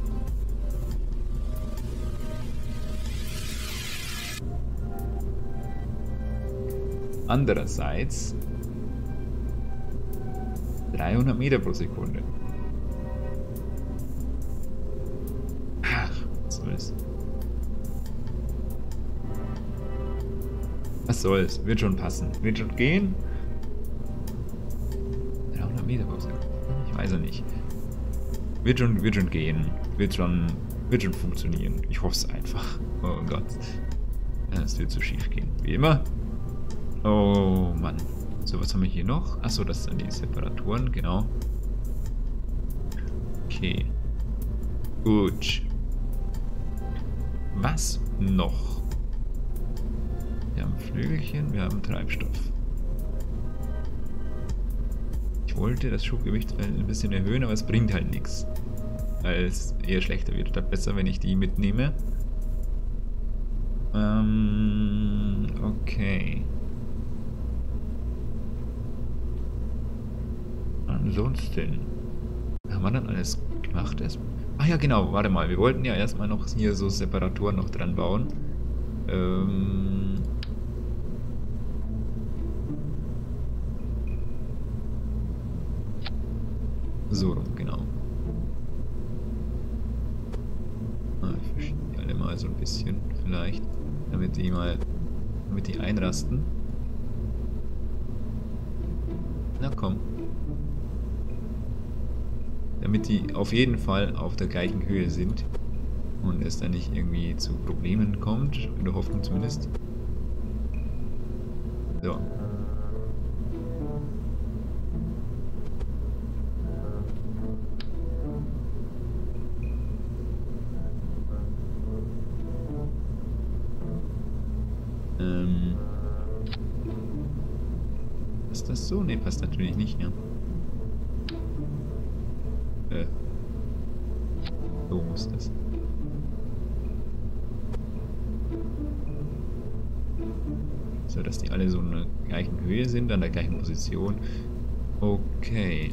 Andererseits dreihundert Meter pro Sekunde. Ach, so. soll's. Was soll's? Wird schon passen. Wird schon gehen. dreihundert Meter Pause. Ich weiß ja nicht. Wird schon, wird schon gehen. Wird schon, wird schon funktionieren. Ich hoffe es einfach. Oh Gott. Ja, es wird so schief gehen. Wie immer. Oh Mann. So, was haben wir hier noch? Achso, das sind die Separatoren, genau. Okay. Gut. Was noch? Wir haben Flügelchen, wir haben Treibstoff. Ich wollte das Schubgewicht ein bisschen erhöhen, aber es bringt halt nichts. Weil es eher schlechter wird. Statt besser, wenn ich die mitnehme. Ähm, okay. Ansonsten. Haben wir dann alles gemacht erstmal? Ach ja, genau, warte mal. Wir wollten ja erstmal noch hier so Separatoren noch dran bauen. Ähm. So rum, genau. Ah, ich verschiebe die alle mal so ein bisschen, vielleicht. Damit die mal. Damit die einrasten. Na komm. Damit die auf jeden Fall auf der gleichen Höhe sind und es dann nicht irgendwie zu Problemen kommt, in der Hoffnung zumindest. So. Ähm. Ist das so? Ne, passt natürlich nicht, ja. Äh. So muss das. So, dass die alle so in der gleichen Höhe sind, an der gleichen Position. Okay.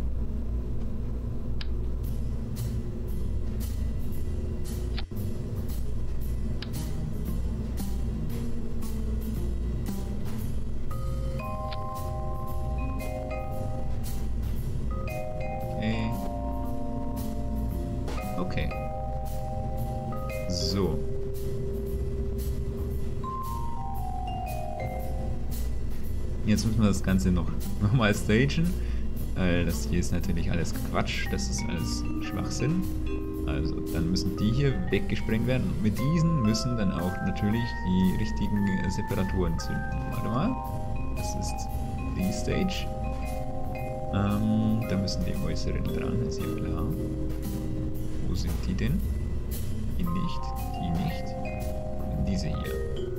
Okay. So. Jetzt müssen wir das Ganze noch nochmal stagen. Weil das hier ist natürlich alles Quatsch. Das ist alles Schwachsinn. Also, dann müssen die hier weggesprengt werden. Und mit diesen müssen dann auch natürlich die richtigen Separatoren zünden. Warte mal. Das ist die Stage. Ähm, da müssen die äußeren dran, ist ja klar. Wo sind die denn? Die nicht, die nicht. Und diese hier.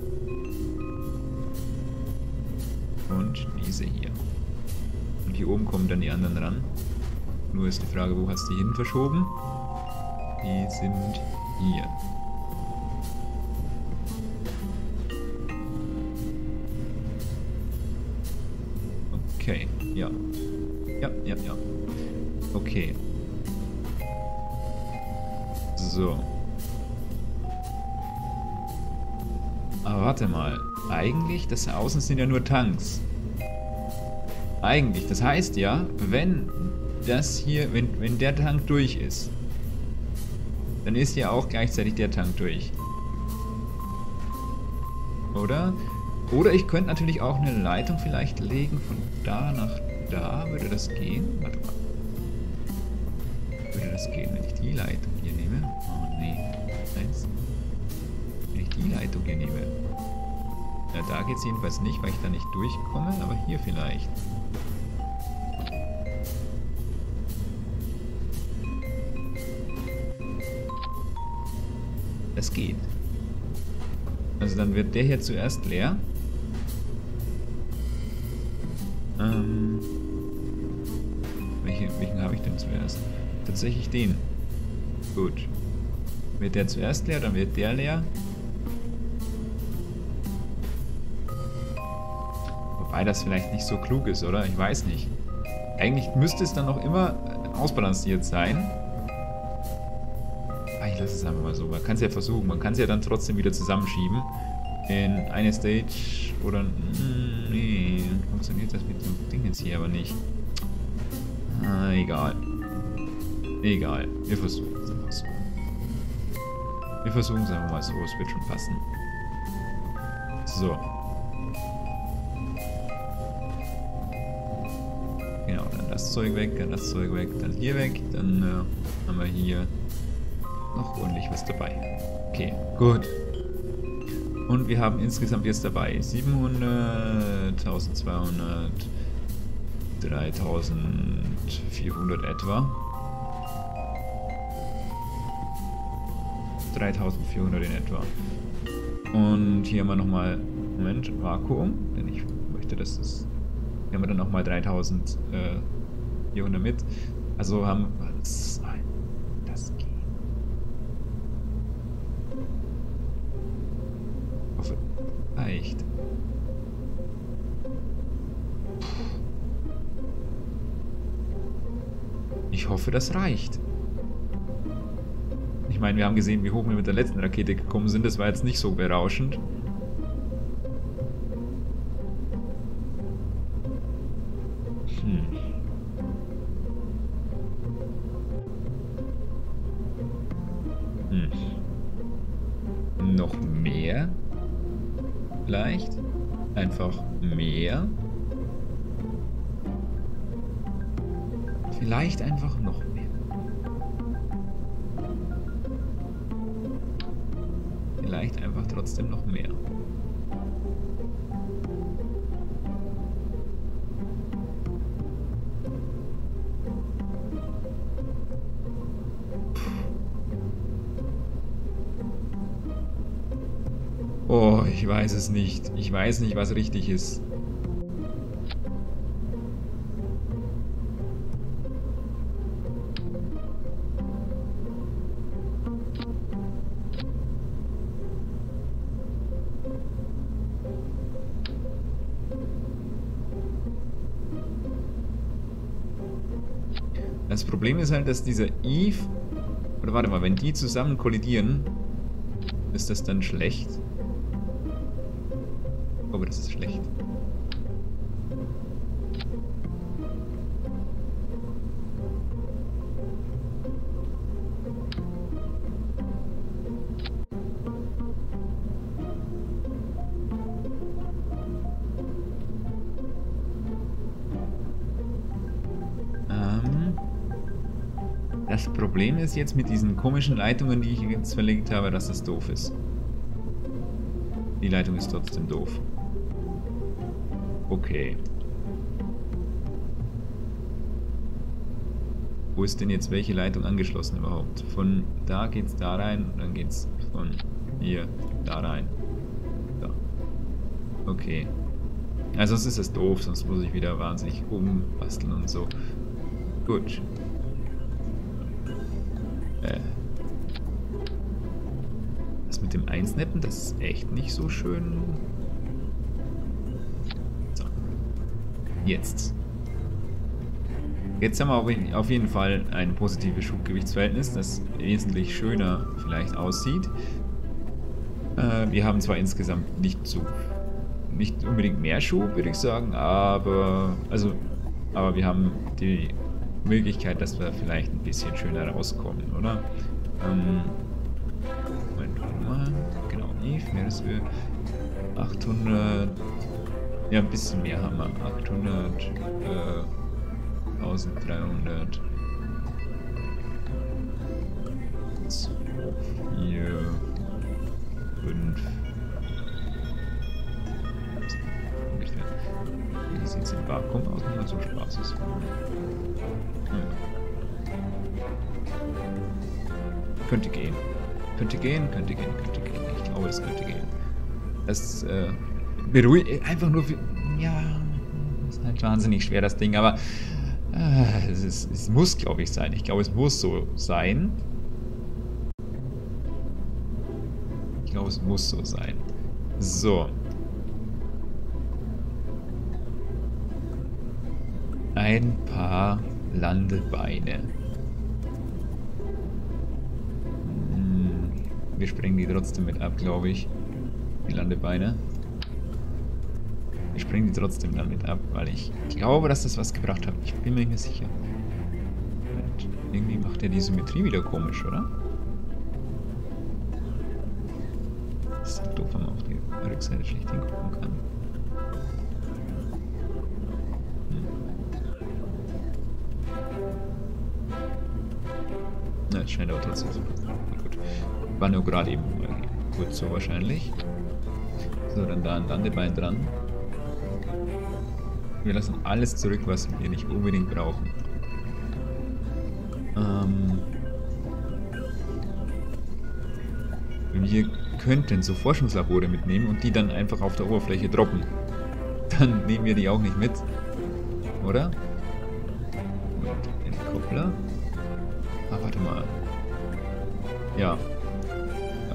Und diese hier. Und hier oben kommen dann die anderen ran. Nur ist die Frage, wo hast du die hin verschoben? Die sind hier. Okay, ja. Ja, ja, ja. Okay. So. Aber warte mal. Eigentlich, das da außen sind ja nur Tanks. Eigentlich. Das heißt ja, wenn das hier, wenn, wenn der Tank durch ist, dann ist ja auch gleichzeitig der Tank durch. Oder? Oder ich könnte natürlich auch eine Leitung vielleicht legen von da nach da. Würde das gehen? Warte mal. Würde das gehen, wenn ich die Leitung hier nehme? Oh nee. Eins. Wenn ich die Leitung hier nehme. Ja, da geht es jedenfalls nicht, weil ich da nicht durchkomme, aber hier vielleicht. Das geht. Also dann wird der hier zuerst leer. Ähm, welche, welchen habe ich denn zuerst? Tatsächlich den. Gut. Wird der zuerst leer, dann wird der leer. Wobei das vielleicht nicht so klug ist, oder? Ich weiß nicht. Eigentlich müsste es dann noch immer ausbalanciert sein. Ah, ich lasse es einfach mal so. Man kann es ja versuchen. Man kann es ja dann trotzdem wieder zusammenschieben. In eine Stage oder... Nee, dann funktioniert das mit dem Ding jetzt hier aber nicht. Ah, egal. Egal. Wir versuchen es einfach so. Wir versuchen es einfach mal so, es wird schon passen. So. Genau, dann das Zeug weg, dann das Zeug weg, dann hier weg, dann äh, haben wir hier noch ordentlich was dabei. Okay, gut. Und wir haben insgesamt jetzt dabei siebenhundert, eintausendzweihundert, dreitausendvierhundert etwa. dreitausendvierhundert in etwa. Und hier haben wir nochmal, Moment, Vakuum, denn ich möchte, dass das, hier haben wir dann nochmal dreitausendvierhundert mit. Also haben wir das, das geht. Ich hoffe, reicht. Ich hoffe, das reicht. Ich meine, wir haben gesehen, wie hoch wir mit der letzten Rakete gekommen sind. Das war jetzt nicht so berauschend. Hm. Hm. Noch mehr? Vielleicht? Einfach mehr? Vielleicht einfach noch mehr. Vielleicht einfach trotzdem noch mehr. Oh, ich weiß es nicht. Ich weiß nicht, was richtig ist. Das Problem ist halt, dass dieser Eve, oder warte mal, wenn die zusammen kollidieren, ist das dann schlecht? Oh, aber das ist schlecht. Das Problem ist jetzt mit diesen komischen Leitungen, die ich jetzt verlegt habe, dass das doof ist. Die Leitung ist trotzdem doof. Okay. Wo ist denn jetzt welche Leitung angeschlossen überhaupt? Von da geht's da rein und dann geht's von hier da rein. Da. Okay. Also sonst ist das doof, sonst muss ich wieder wahnsinnig umbasteln und so. Gut. Äh. Das mit dem Einsnappen, das ist echt nicht so schön. So. Jetzt. Jetzt haben wir auf jeden Fall ein positives Schubgewichtsverhältnis, das wesentlich schöner vielleicht aussieht. Äh, wir haben zwar insgesamt nicht so, nicht unbedingt mehr Schub, würde ich sagen, aber, also, aber wir haben die Möglichkeit, dass wir vielleicht ein bisschen schöner rauskommen, oder? Ähm, Moment, warte mal. Genau, Eve, Meeresöl. achthundert. Ja, ein bisschen mehr haben wir. achthundert. Äh, eintausenddreihundert. zwei, vier. fünf. Ungefähr. Wie sieht es im Vakuum aus, wenn man so Spaß ist? Hm. Könnte gehen. Könnte gehen, könnte gehen, könnte gehen. Ich glaube, es könnte gehen. Das äh, beruhigt einfach nur für. Ja, ist halt wahnsinnig schwer, das Ding, aber äh, es, ist, es muss, glaube ich, sein. Ich glaube, es muss so sein. Ich glaube, es muss so sein. So. Ein paar Landebeine. Hm, wir sprengen die trotzdem mit ab, glaube ich. Die Landebeine. Wir sprengen die trotzdem damit ab, weil ich glaube, dass das was gebracht hat. Ich bin mir nicht mehr sicher. Und irgendwie macht ja die Symmetrie wieder komisch, oder? Das ist halt doof, wenn man auf die Rückseite schlecht hingucken kann. Hm. Na, es scheint aber trotzdem so. Gut. War nur gerade eben gut so wahrscheinlich. So, dann da ein Landebein dran. Wir lassen alles zurück, was wir nicht unbedingt brauchen. Ähm... Wir könnten so Forschungslabore mitnehmen und die dann einfach auf der Oberfläche droppen. Dann nehmen wir die auch nicht mit. Oder? Und Entkoppler. Ah, warte mal. Ja. Ja.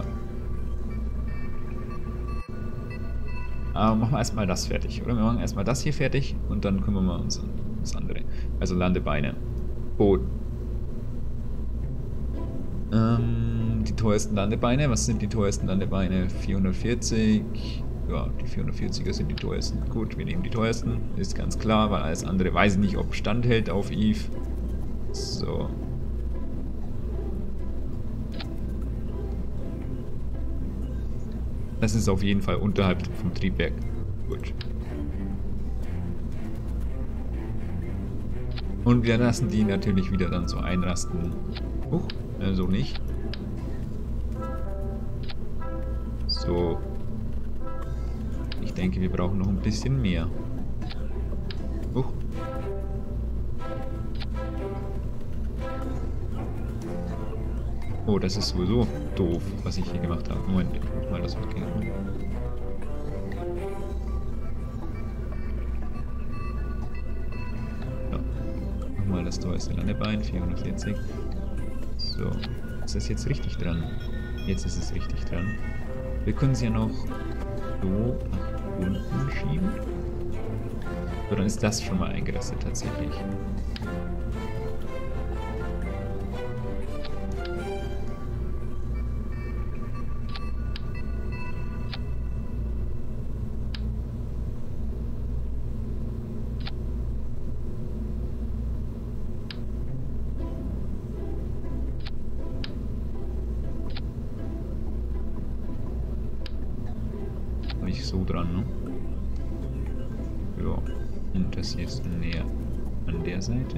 Aber machen wir erstmal das fertig, oder? Wir machen erstmal das hier fertig und dann kümmern wir uns um das andere. Also Landebeine. Boden. Ähm... Die teuersten Landebeine. Was sind die teuersten Landebeine? vierhundertvierzig. Ja, die vierhundertvierziger sind die teuersten. Gut, wir nehmen die teuersten. Ist ganz klar, weil alles andere weiß ich nicht, ob standhält auf Eve. So. Das ist auf jeden Fall unterhalb vom Triebwerk. Gut. Und wir lassen die natürlich wieder dann so einrasten. Huch, also nicht. So. Ich denke, wir brauchen noch ein bisschen mehr. Huch. Oh, das ist sowieso doof, was ich hier gemacht habe. Moment, ich muss mal das weggehen. Ja. Nochmal das teuerste Landebein, vierhundertvierzig. So. Ist das jetzt richtig dran? Jetzt ist es richtig dran. Wir können sie ja noch so nach unten schieben. So, dann ist das schon mal eingerastet tatsächlich. So dran, ne? Ja. Und das hier ist näher an der Seite.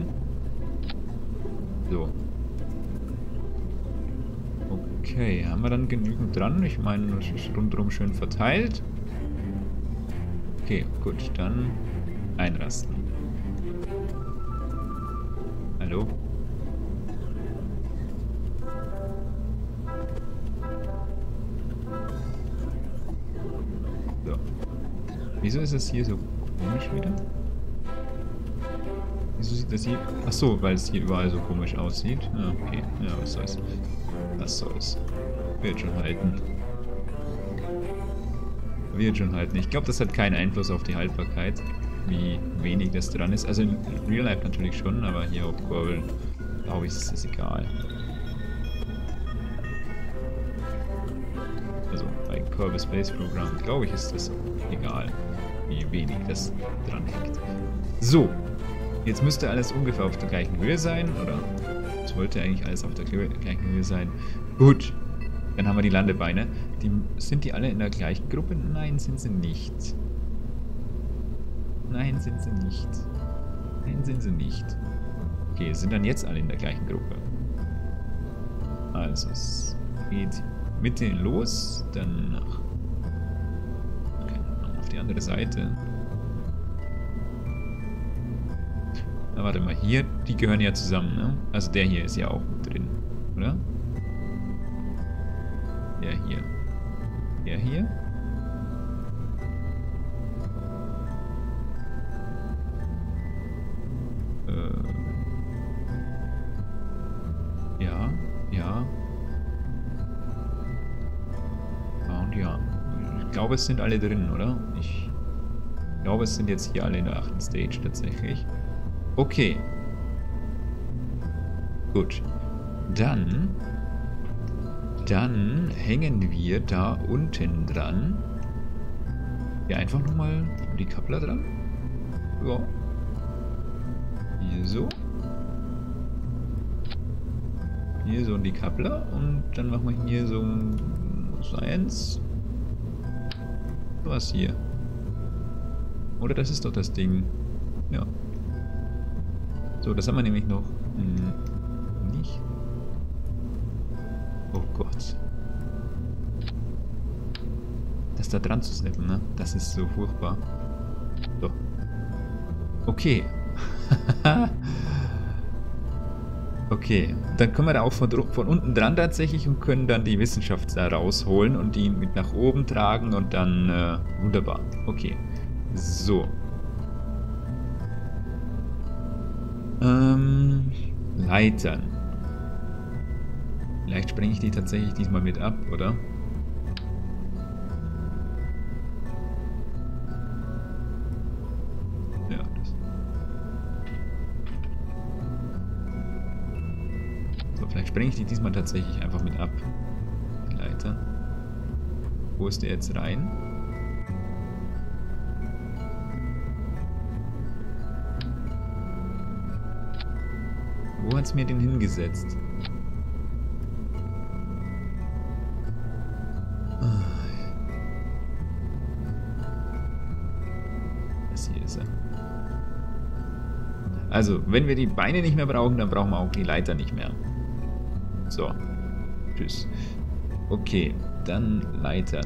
So. Okay, haben wir dann genügend dran? Ich meine, das ist rundherum schön verteilt. Okay, gut, dann einrasten. Hallo? Wieso ist es hier so komisch wieder? Wieso sieht das hier... Achso, weil es hier überall so komisch aussieht. Ja, okay. Ja, was soll's. Was soll's. Wird schon halten. Wird schon halten. Ich glaube, das hat keinen Einfluss auf die Haltbarkeit, wie wenig das dran ist. Also in Real Life natürlich schon, aber hier auf Kerbal, glaube ich, ist das egal. Also bei Kerbal Space Program, glaube ich, ist das egal, wie wenig das dran hängt. So, jetzt müsste alles ungefähr auf der gleichen Höhe sein, oder sollte eigentlich alles auf der gleichen Höhe sein. Gut, dann haben wir die Landebeine. Die, sind die alle in der gleichen Gruppe? Nein, sind sie nicht. Nein, sind sie nicht. Nein, sind sie nicht. Okay, sind dann jetzt alle in der gleichen Gruppe. Also, es geht mit denen los, dann nach... Okay, auf die andere Seite. Na, warte mal, hier, die gehören ja zusammen, ne? Also der hier ist ja auch mit drin, oder? Der hier. Der hier. Äh. Ja, ja. Ja und ja. Ich glaube, es sind alle drin, oder? Ich glaube, es sind jetzt hier alle in der achten Stage tatsächlich. Okay. Gut. Dann... Dann hängen wir da unten dran. Ja, einfach nochmal die Kappler dran. Ja. Hier so. Hier so die Kappler. Und dann machen wir hier so eins. Was hier? Oder das ist doch das Ding. Ja. So, das haben wir nämlich noch. Hm, nicht. Oh Gott. Das da dran zu snappen, ne? Das ist so furchtbar. So. Okay. Okay. Dann können wir da auch von, von unten dran tatsächlich und können dann die Wissenschaft da rausholen und die mit nach oben tragen und dann äh, wunderbar. Okay. So. Ähm, Leitern. Vielleicht sprenge ich die tatsächlich diesmal mit ab, oder? Ja, das. So, vielleicht sprenge ich die diesmal tatsächlich einfach mit ab. Die Leitern. Wo ist der jetzt rein? Wo hat es mir den hingesetzt? Das hier ist er. Also, wenn wir die Beine nicht mehr brauchen, dann brauchen wir auch die Leiter nicht mehr. So. Tschüss. Okay, dann Leitern.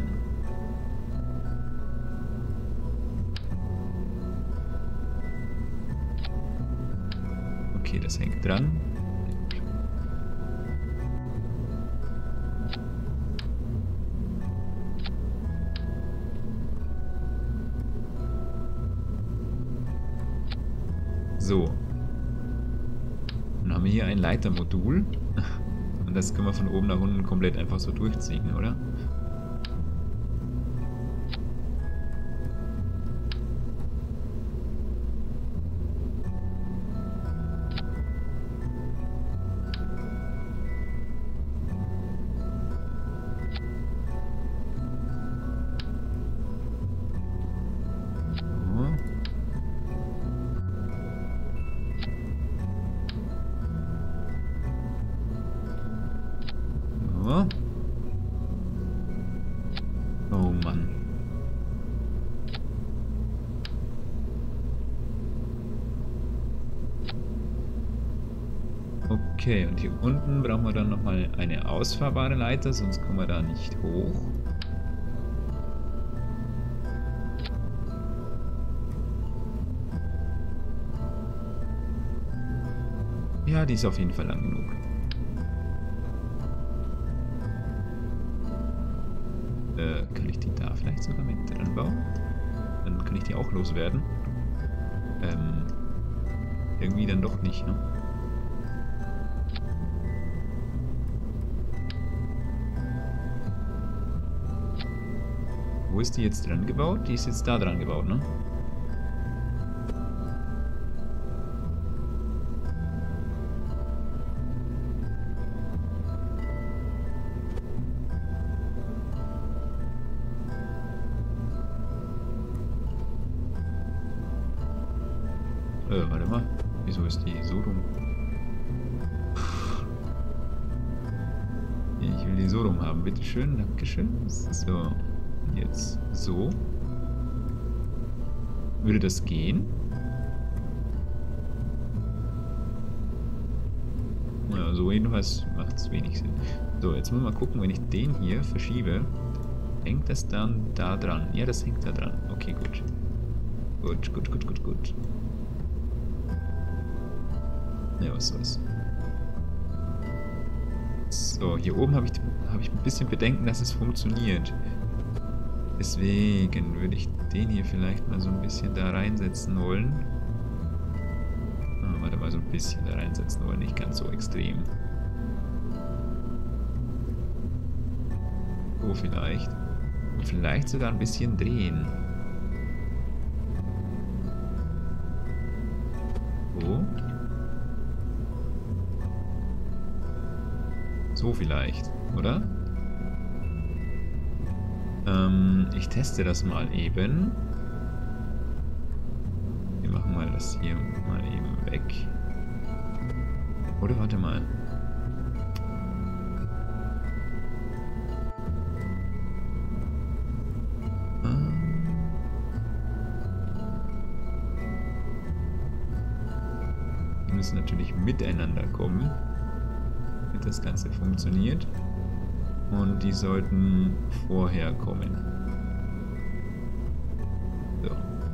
Okay, das hängt dran. So. Dann haben wir hier ein Leitermodul. Und das können wir von oben nach unten komplett einfach so durchziehen, oder? Oh Mann. Okay, und hier unten brauchen wir dann nochmal eine ausfahrbare Leiter, sonst kommen wir da nicht hoch. Ja, die ist auf jeden Fall lang genug. Äh, kann ich die da vielleicht sogar mit dran bauen? Dann kann ich die auch loswerden. Ähm, irgendwie dann doch nicht, ne? Wo ist die jetzt dran gebaut? Die ist jetzt da dran gebaut, ne? Äh, warte mal. Wieso ist die so rum? Ich will die so rum haben. Bitteschön, dankeschön. So. Jetzt so. Würde das gehen? Ja, so jedenfalls macht es wenig Sinn. So, jetzt müssen wir mal gucken, wenn ich den hier verschiebe, hängt das dann da dran? Ja, das hängt da dran. Okay, gut. Gut, gut, gut, gut, gut. Ja, was soll's. So, hier oben habe ich, hab ich ein bisschen Bedenken, dass es funktioniert. Deswegen würde ich den hier vielleicht mal so ein bisschen da reinsetzen wollen. Ah, warte mal, so ein bisschen da reinsetzen wollen, nicht ganz so extrem. So vielleicht. Und vielleicht sogar ein bisschen drehen. So. So vielleicht, oder? Ähm, ich teste das mal eben. Wir machen mal das hier mal eben weg. Oder warte mal. Ähm müssen natürlich miteinander kommen, damit das Ganze funktioniert. Und die sollten vorher kommen. So.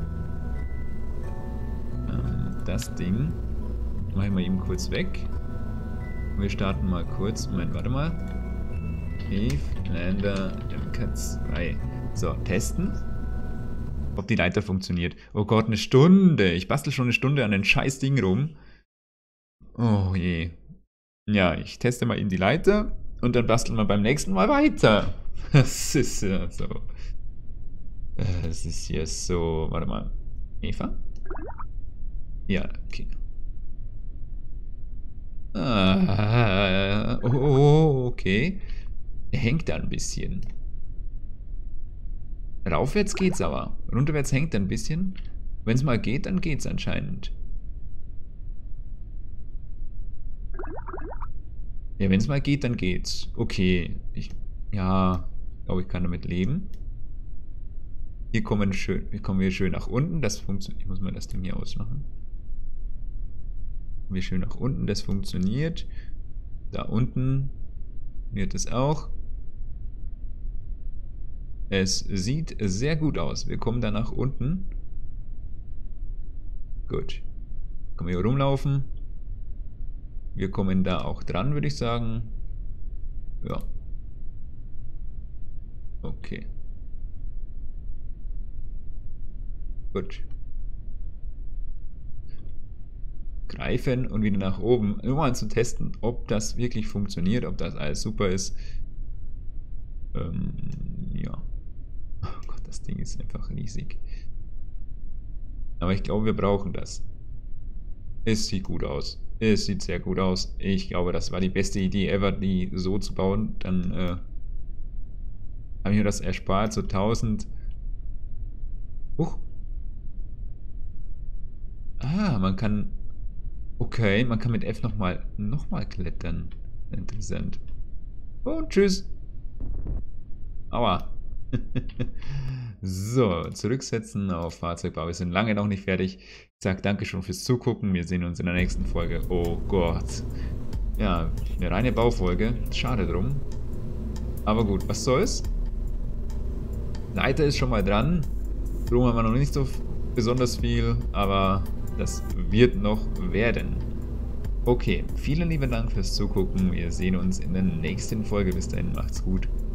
Ähm, das Ding mache ich mal eben kurz weg. Wir starten mal kurz. Moment, warte mal. Eve, Lander, M K zwei. So, testen. Ob die Leiter funktioniert. Oh Gott, eine Stunde. Ich bastel schon eine Stunde an den scheiß Ding rum. Oh je. Ja, ich teste mal eben die Leiter. Und dann basteln wir beim nächsten Mal weiter. Das ist ja so. Das ist ja so. Warte mal. Eva? Ja, okay. Ah, oh, okay. Er hängt da ein bisschen. Raufwärts geht's aber. Runterwärts hängt er ein bisschen. Wenn es mal geht, dann geht's anscheinend. Ja, wenn es mal geht, dann geht's. Okay. Ich, ja, glaube ich kann damit leben. Hier kommen, schön, hier kommen wir schön nach unten. Das funktioniert. Ich muss mal das Ding hier ausmachen. Wir schön nach unten. Das funktioniert. Da unten wird es auch. Es sieht sehr gut aus. Wir kommen da nach unten. Gut. Können wir hier rumlaufen. Wir kommen da auch dran, würde ich sagen. Ja. Okay. Gut. Greifen und wieder nach oben. Nur mal zu testen, ob das wirklich funktioniert, ob das alles super ist. Ähm, ja. Oh Gott, das Ding ist einfach riesig. Aber ich glaube, wir brauchen das. Es sieht gut aus. Es sieht sehr gut aus. Ich glaube, das war die beste Idee ever, die so zu bauen. Dann äh, habe ich mir das erspart, so tausend. Huch. Ah, man kann... Okay, man kann mit F nochmal noch mal klettern. Interessant. Und tschüss. Aua. So, zurücksetzen auf Fahrzeugbau. Wir sind lange noch nicht fertig. Ich sage danke schon fürs Zugucken. Wir sehen uns in der nächsten Folge. Oh Gott. Ja, eine reine Baufolge. Schade drum. Aber gut, was soll's? Leiter ist schon mal dran. Drum haben wir noch nicht so besonders viel, aber das wird noch werden. Okay, vielen lieben Dank fürs Zugucken. Wir sehen uns in der nächsten Folge. Bis dahin, macht's gut.